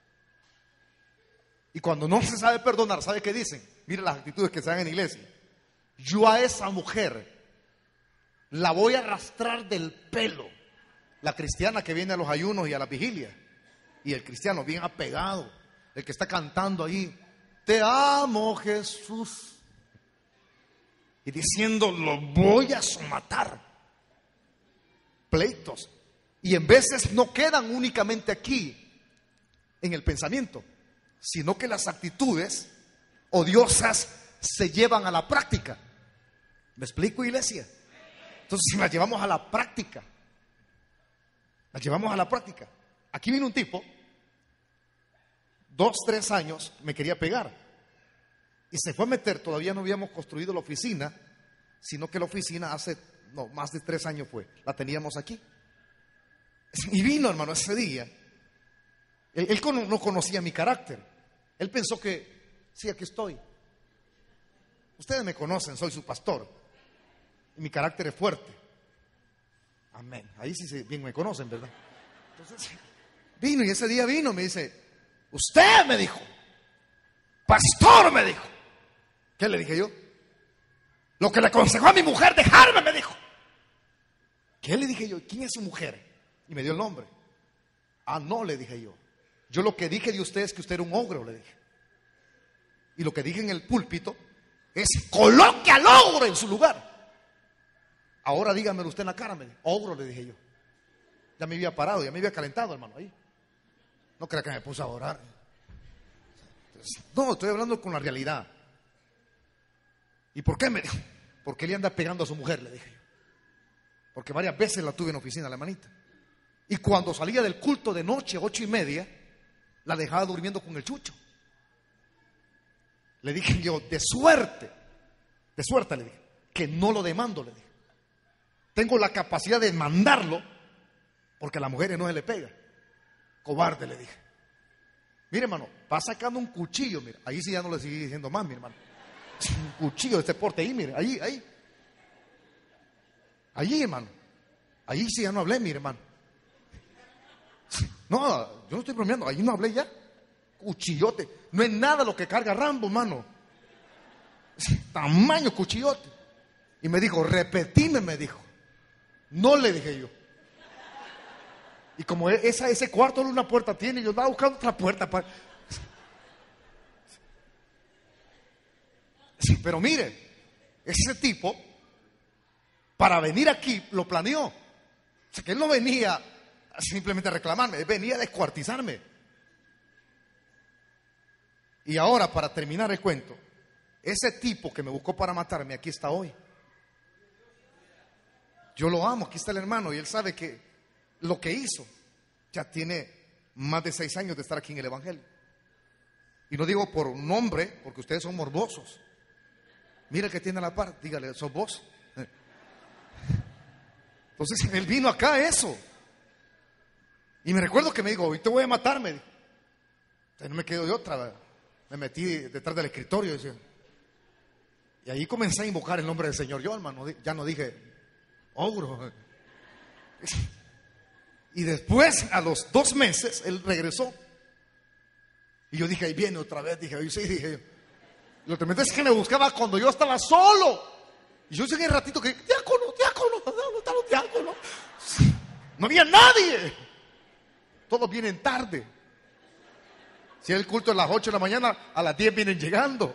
Y cuando no se sabe perdonar, ¿sabe qué dicen? Mire las actitudes que se dan en la iglesia. Yo a esa mujer la voy a arrastrar del pelo. La cristiana que viene a los ayunos y a la vigilia, y el cristiano bien apegado, el que está cantando ahí, te amo, Jesús, y diciendo, lo voy a somatar. Pleitos. Y en veces no quedan únicamente aquí en el pensamiento, sino que las actitudes odiosas se llevan a la práctica. ¿Me explico, iglesia? Entonces, si las llevamos a la práctica, las llevamos a la práctica. Aquí vino un tipo, dos, tres años, me quería pegar. Y se fue a meter, todavía no habíamos construido la oficina, sino que la oficina hace, no, más de tres años fue, la teníamos aquí. Y vino, hermano, ese día. Él, él no conocía mi carácter. Él pensó que, sí, aquí estoy. Ustedes me conocen, soy su pastor. Y mi carácter es fuerte. Amén. Ahí sí bien me conocen, ¿verdad? Entonces, vino y ese día vino, me dice, usted me dijo, pastor me dijo. ¿Qué le dije yo? Lo que le aconsejó a mi mujer dejarme, me dijo. ¿Qué le dije yo? ¿Quién es su mujer? Y me dio el nombre. Ah, no, le dije yo. Yo lo que dije de usted es que usted era un ogro, le dije. Y lo que dije en el púlpito es, coloque al ogro en su lugar. Ahora dígamelo usted en la cara, me dijo. Ogro, le dije yo. Ya me había parado, ya me había calentado, hermano, ahí. No crea que me puse a orar. No, estoy hablando con la realidad. ¿Y por qué? Me dijo. Porque él anda pegando a su mujer, le dije yo. Porque varias veces la tuve en oficina, la hermanita. Y cuando salía del culto de noche, ocho y media, la dejaba durmiendo con el chucho. Le dije yo, de suerte, de suerte le dije, que no lo demando, le dije. Tengo la capacidad de mandarlo, porque a las mujeres no se le pega. Cobarde, le dije. Mire, hermano, va sacando un cuchillo, mire. Ahí sí ya no le seguí diciendo más, mi hermano. Un cuchillo de este porte ahí, mire, ahí, ahí. Allí, hermano. Ahí sí ya no hablé, mi hermano. No, yo no estoy bromeando, ahí no hablé ya. Cuchillote. No es nada lo que carga Rambo, hermano. Tamaño cuchillote. Y me dijo, repetime, me dijo. No, le dije yo. Y como esa, ese cuarto una puerta tiene, yo andaba buscando otra puerta para... Sí, pero mire, ese tipo, para venir aquí, lo planeó. O sea, que él no venía simplemente a reclamarme, él venía a descuartizarme. Y ahora, para terminar el cuento, ese tipo que me buscó para matarme, aquí está hoy. Yo lo amo, aquí está el hermano, y él sabe que lo que hizo, ya tiene más de seis años de estar aquí en el Evangelio. Y no digo por nombre, porque ustedes son morbosos. Mira el que tiene a la par, dígale, ¿sos vos? Entonces, él vino acá a eso. Y me recuerdo que me dijo, hoy te voy a matar, me dijo. Entonces no me quedo de otra, ¿verdad? Me metí detrás del escritorio, decía. Y ahí comencé a invocar el nombre del Señor. Yo, hermano, ya no dije, ogro. Y después, a los dos meses, él regresó. Y yo dije, ahí viene otra vez. Dije, ahí sí, dije yo. Lo tremendo es que me buscaba cuando yo estaba solo. Y yo llegué un ratito que, diácono, diácono, ¿dónde están los diáconos? No había nadie. Todos vienen tarde. Si el culto es a las ocho de la mañana, a las diez vienen llegando.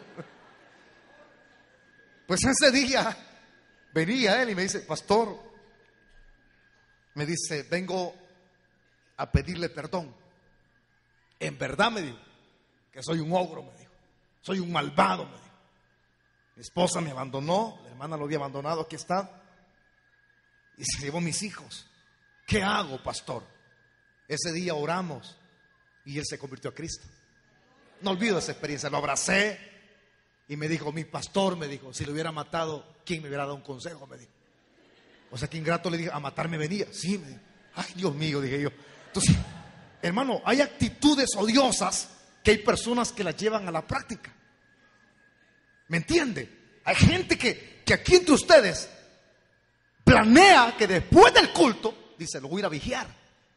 Pues ese día venía él y me dice, pastor, me dice, vengo a pedirle perdón. En verdad, me dijo, que soy un ogro, me dijo. Soy un malvado, me dijo. Mi esposa me abandonó, la hermana lo había abandonado, aquí está. Y se llevó mis hijos. ¿Qué hago, pastor? Ese día oramos y él se convirtió a Cristo. No olvido esa experiencia. Lo abracé y me dijo, mi pastor me dijo, si lo hubiera matado, ¿quién me hubiera dado un consejo? Me dijo. O sea, que ingrato, le dije, a matarme venía. Sí, me dijo. Ay, Dios mío, dije yo. Entonces, hermano, hay actitudes odiosas que hay personas que las llevan a la práctica. ¿Me entiende? Hay gente que, que aquí entre ustedes planea que después del culto, dice, lo voy a ir a vigiar.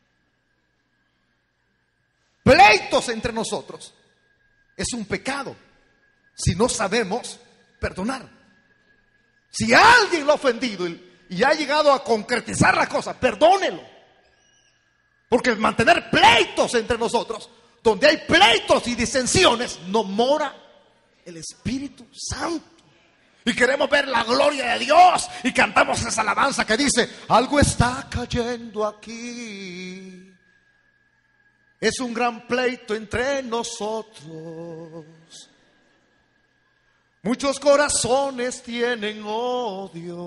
Pleitos entre nosotros es un pecado si no sabemos perdonar. Si alguien lo ha ofendido y, y ha llegado a concretizar la cosa, perdónelo. Porque mantener pleitos entre nosotros, donde hay pleitos y disensiones, no mora el Espíritu Santo. Y queremos ver la gloria de Dios y cantamos esa alabanza que dice, algo está cayendo aquí. Es un gran pleito entre nosotros. Muchos corazones tienen odio.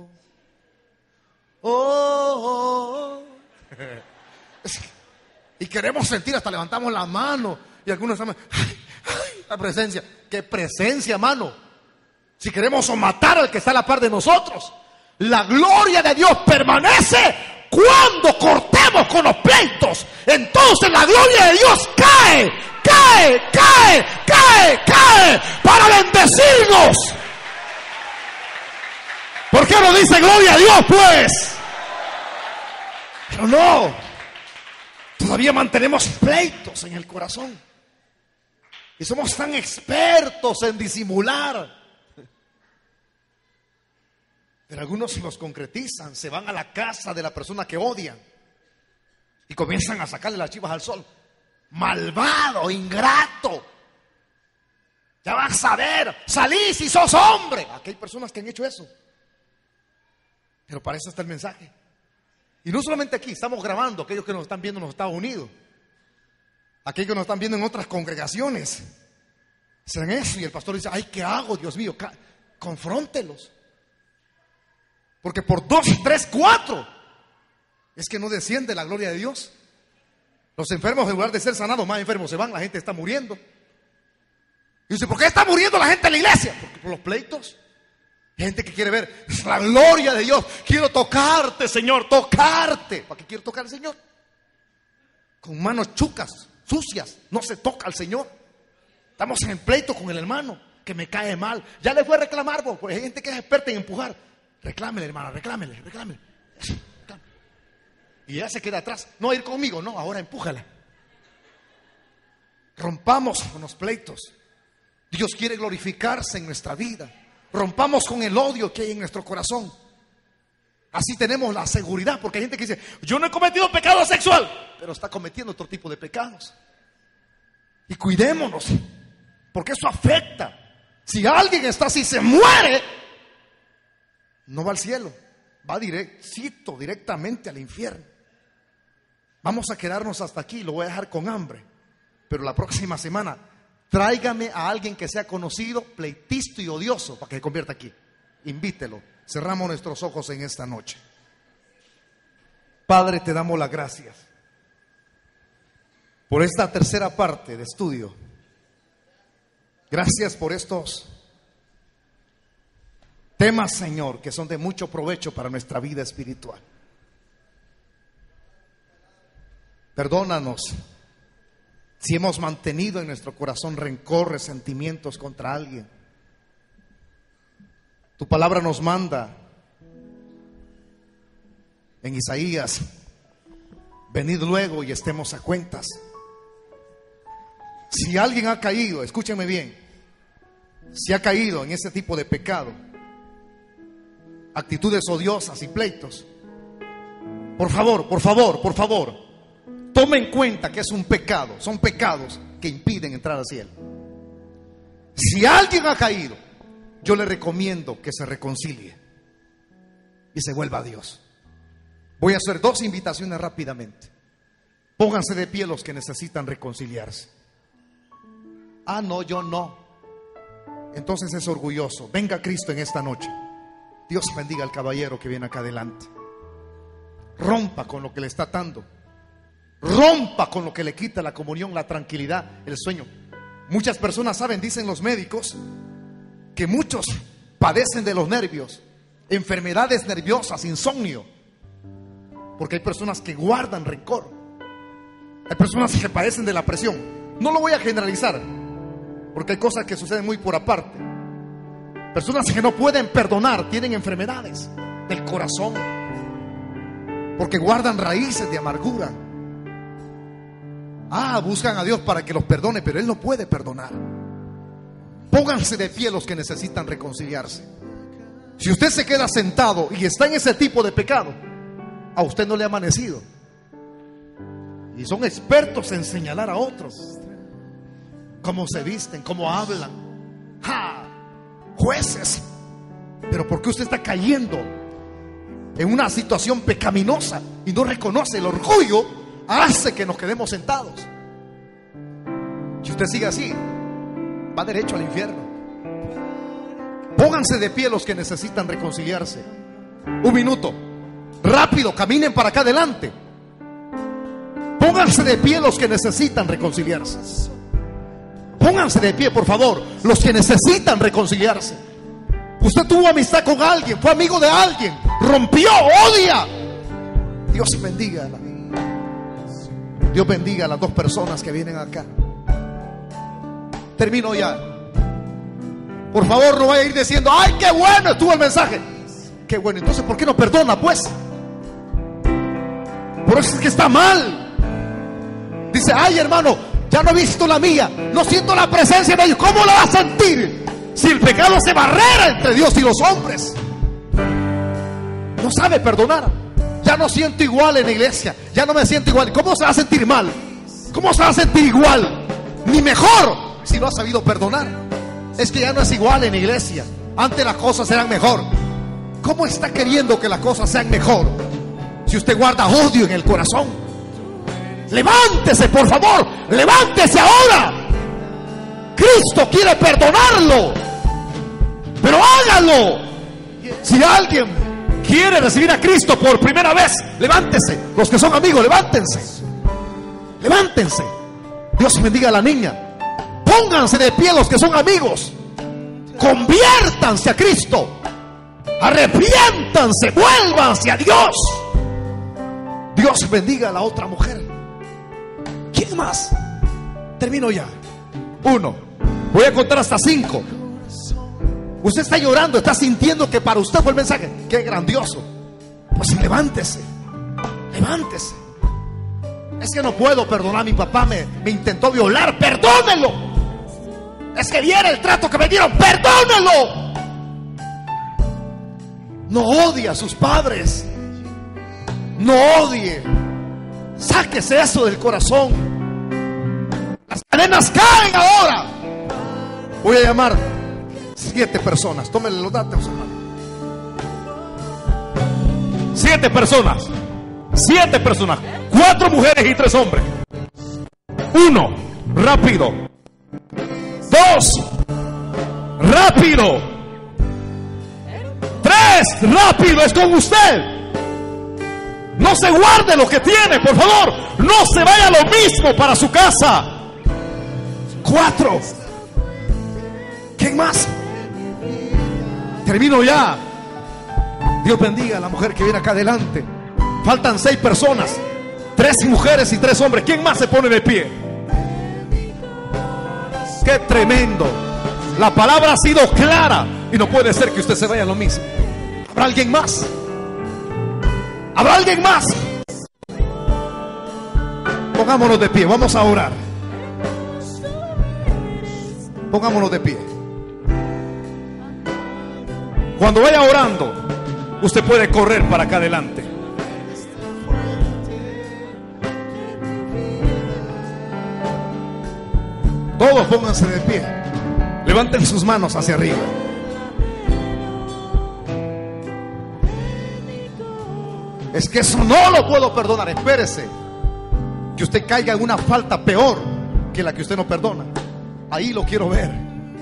Oh, oh. Y queremos sentir, hasta levantamos la mano. Y algunos están, ay, ay, la presencia. ¿Qué presencia, mano? Si queremos o matar al que está a la par de nosotros. La gloria de Dios permanece cuando cortemos con los pleitos. Entonces la gloria de Dios cae, cae, cae, cae, cae para bendecirnos. ¿Por qué no dice gloria a Dios, pues? Pero no, todavía mantenemos pleitos en el corazón. Y somos tan expertos en disimular. Pero algunos los concretizan, se van a la casa de la persona que odian y comienzan a sacarle las chivas al sol. Malvado, ingrato. Ya vas a ver, salí si sos hombre. Aquí hay personas que han hecho eso. Pero para eso está el mensaje. Y no solamente aquí, estamos grabando, aquellos que nos están viendo en los Estados Unidos, aquellos que nos están viendo en otras congregaciones. Serán eso y el pastor dice, ay, ¿qué hago, Dios mío? Confróntelos. Porque por dos, tres, cuatro es que no desciende la gloria de Dios. Los enfermos, en lugar de ser sanados, más enfermos se van, la gente está muriendo. Y dice, ¿por qué está muriendo la gente en la iglesia? Porque por los pleitos. Hay gente que quiere ver la gloria de Dios. Quiero tocarte, Señor, tocarte. ¿Para qué quiero tocar al Señor? Con manos chucas, sucias, no se toca al Señor. Estamos en pleito con el hermano que me cae mal. Ya le fue a reclamar, porque hay gente que es experta en empujar. Reclámele, hermana, reclámele, reclámele. Y ella se queda atrás. No, ir conmigo, no, ahora empújala. Rompamos con los pleitos. Dios quiere glorificarse en nuestra vida. Rompamos con el odio que hay en nuestro corazón. Así tenemos la seguridad, porque hay gente que dice, yo no he cometido pecado sexual, pero está cometiendo otro tipo de pecados. Y cuidémonos, porque eso afecta. Si alguien está así, se muere, no va al cielo, va directito, directamente al infierno. Vamos a quedarnos hasta aquí, lo voy a dejar con hambre. Pero la próxima semana, tráigame a alguien que sea conocido, pleitisto y odioso, para que se convierta aquí. Invítelo. Cerramos nuestros ojos en esta noche. Padre, te damos las gracias por esta tercera parte de estudio. Gracias por estos temas, Señor, que son de mucho provecho para nuestra vida espiritual. Perdónanos si hemos mantenido en nuestro corazón rencor, resentimientos contra alguien. Tu palabra nos manda en Isaías, venid luego y estemos a cuentas. Si alguien ha caído, escúcheme bien, si ha caído en ese tipo de pecado, actitudes odiosas y pleitos, por favor, por favor, por favor, tome en cuenta que es un pecado, son pecados que impiden entrar al cielo. Si alguien ha caído, yo le recomiendo que se reconcilie y se vuelva a Dios. Voy a hacer dos invitaciones rápidamente. Pónganse de pie los que necesitan reconciliarse. Ah, no, yo no. Entonces es orgulloso. Venga Cristo en esta noche. Dios bendiga al caballero que viene acá adelante. Rompa con lo que le está atando. Rompa con lo que le quita la comunión, la tranquilidad, el sueño. Muchas personas saben, dicen los médicos, que muchos padecen de los nervios, enfermedades nerviosas, insomnio, porque hay personas que guardan rencor. Hay personas que padecen de la presión. No lo voy a generalizar, porque hay cosas que suceden muy por aparte. Personas que no pueden perdonar, tienen enfermedades del corazón, porque guardan raíces de amargura. Ah, buscan a Dios para que los perdone, pero Él no puede perdonar. Pónganse de pie los que necesitan reconciliarse. Si usted se queda sentado y está en ese tipo de pecado, a usted no le ha amanecido. Y son expertos en señalar a otros, cómo se visten, cómo hablan. ¡Ja! Jueces. Pero ¿por qué usted está cayendo en una situación pecaminosa y no reconoce? El orgullo hace que nos quedemos sentados. Si usted sigue así, va derecho al infierno. Pónganse de pie los que necesitan reconciliarse. Un minuto, rápido, caminen para acá adelante. Pónganse de pie los que necesitan reconciliarse. Pónganse de pie, por favor, los que necesitan reconciliarse. Usted tuvo amistad con alguien, fue amigo de alguien, rompió, odia. Dios bendiga. Dios bendiga a las dos personas que vienen acá. Termino ya. Por favor, no vaya a ir diciendo: ay, qué bueno estuvo el mensaje. Qué bueno, entonces ¿por qué no perdona, pues? Por eso es que está mal. Dice: ay, hermano, ya no he visto la mía, no siento la presencia de Dios. ¿Cómo la va a sentir si el pecado hace barrera entre Dios y los hombres? No sabe perdonar. Ya no siento igual en la iglesia, ya no me siento igual. ¿Cómo se va a sentir mal? ¿Cómo se va a sentir igual? Ni mejor si no ha sabido perdonar. Es que ya no es igual en la iglesia. Antes las cosas eran mejor. ¿Cómo está queriendo que las cosas sean mejor si usted guarda odio en el corazón? Levántese, por favor, levántese ahora. Cristo quiere perdonarlo, pero hágalo. Si alguien quiere recibir a Cristo por primera vez, levántese. Los que son amigos, levántense. Levántense. Dios bendiga a la niña. Pónganse de pie los que son amigos. Conviértanse a Cristo. Arrepiéntanse, vuélvanse a Dios. Dios bendiga a la otra mujer. ¿Quién más? Termino ya. Uno. Voy a contar hasta cinco. Usted está llorando, está sintiendo que para usted fue el mensaje. Qué grandioso. Pues levántese. Levántese. Es que no puedo perdonar. Mi papá me, me intentó violar. Perdónelo. Es que viene el trato que me dieron. Perdónelo. No odie a sus padres. No odie. Sáquese eso del corazón. Las cadenas caen ahora. Voy a llamar siete personas. Tómenle los datos, hermano. Siete personas. Siete personas. Cuatro mujeres y tres hombres. Uno, rápido. Dos, rápido. Tres, rápido. Es con usted. No se guarde lo que tiene, por favor. No se vaya lo mismo para su casa. Cuatro. ¿Quién más? Termino ya. Dios bendiga a la mujer que viene acá adelante. Faltan seis personas. Tres mujeres y tres hombres. ¿Quién más se pone de pie? ¡Qué tremendo! La palabra ha sido clara y no puede ser que usted se vaya lo mismo. ¿Habrá alguien más? ¿Habrá alguien más? Pongámonos de pie, vamos a orar. Pongámonos de pie. Cuando vaya orando, usted puede correr para acá adelante. Todos pónganse de pie. Levanten sus manos hacia arriba. Es que eso no lo puedo perdonar. Espérese que usted caiga en una falta peor que la que usted no perdona. Ahí lo quiero ver.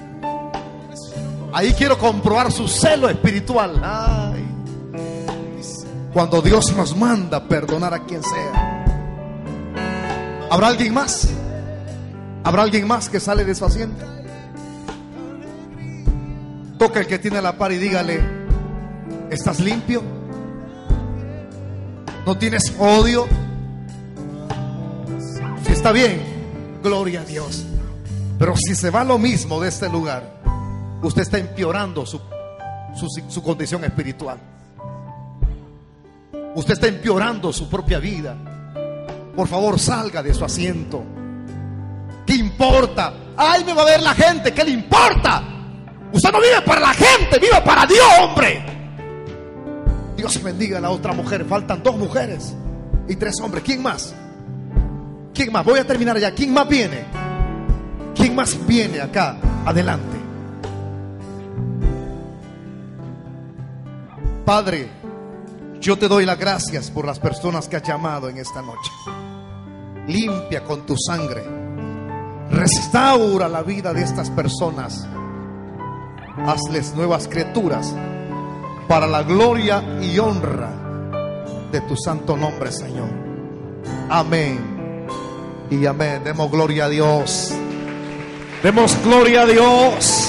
Ahí quiero comprobar su celo espiritual. Ay. Cuando Dios nos manda perdonar a quien sea. ¿Habrá alguien más? ¿Habrá alguien más que sale de su asiento? Toca el que tiene la par y dígale: ¿estás limpio? ¿No tienes odio? Si está bien, gloria a Dios. Pero si se va lo mismo de este lugar, usted está empeorando su, su, su condición espiritual. Usted está empeorando su propia vida. Por favor, salga de su asiento. ¿Qué importa? Ay, me va a ver la gente. ¿Qué le importa? Usted no vive para la gente, vive para Dios, hombre. Dios bendiga a la otra mujer. Faltan dos mujeres y tres hombres. ¿Quién más? ¿Quién más? Voy a terminar ya. ¿Quién más viene? ¿Quién más viene acá? Adelante. Padre, yo te doy las gracias por las personas que has llamado en esta noche. Limpia con tu sangre. Restaura la vida de estas personas. Hazles nuevas criaturas para la gloria y honra de tu santo nombre, Señor. Amén y amén. Demos gloria a Dios. Demos gloria a Dios.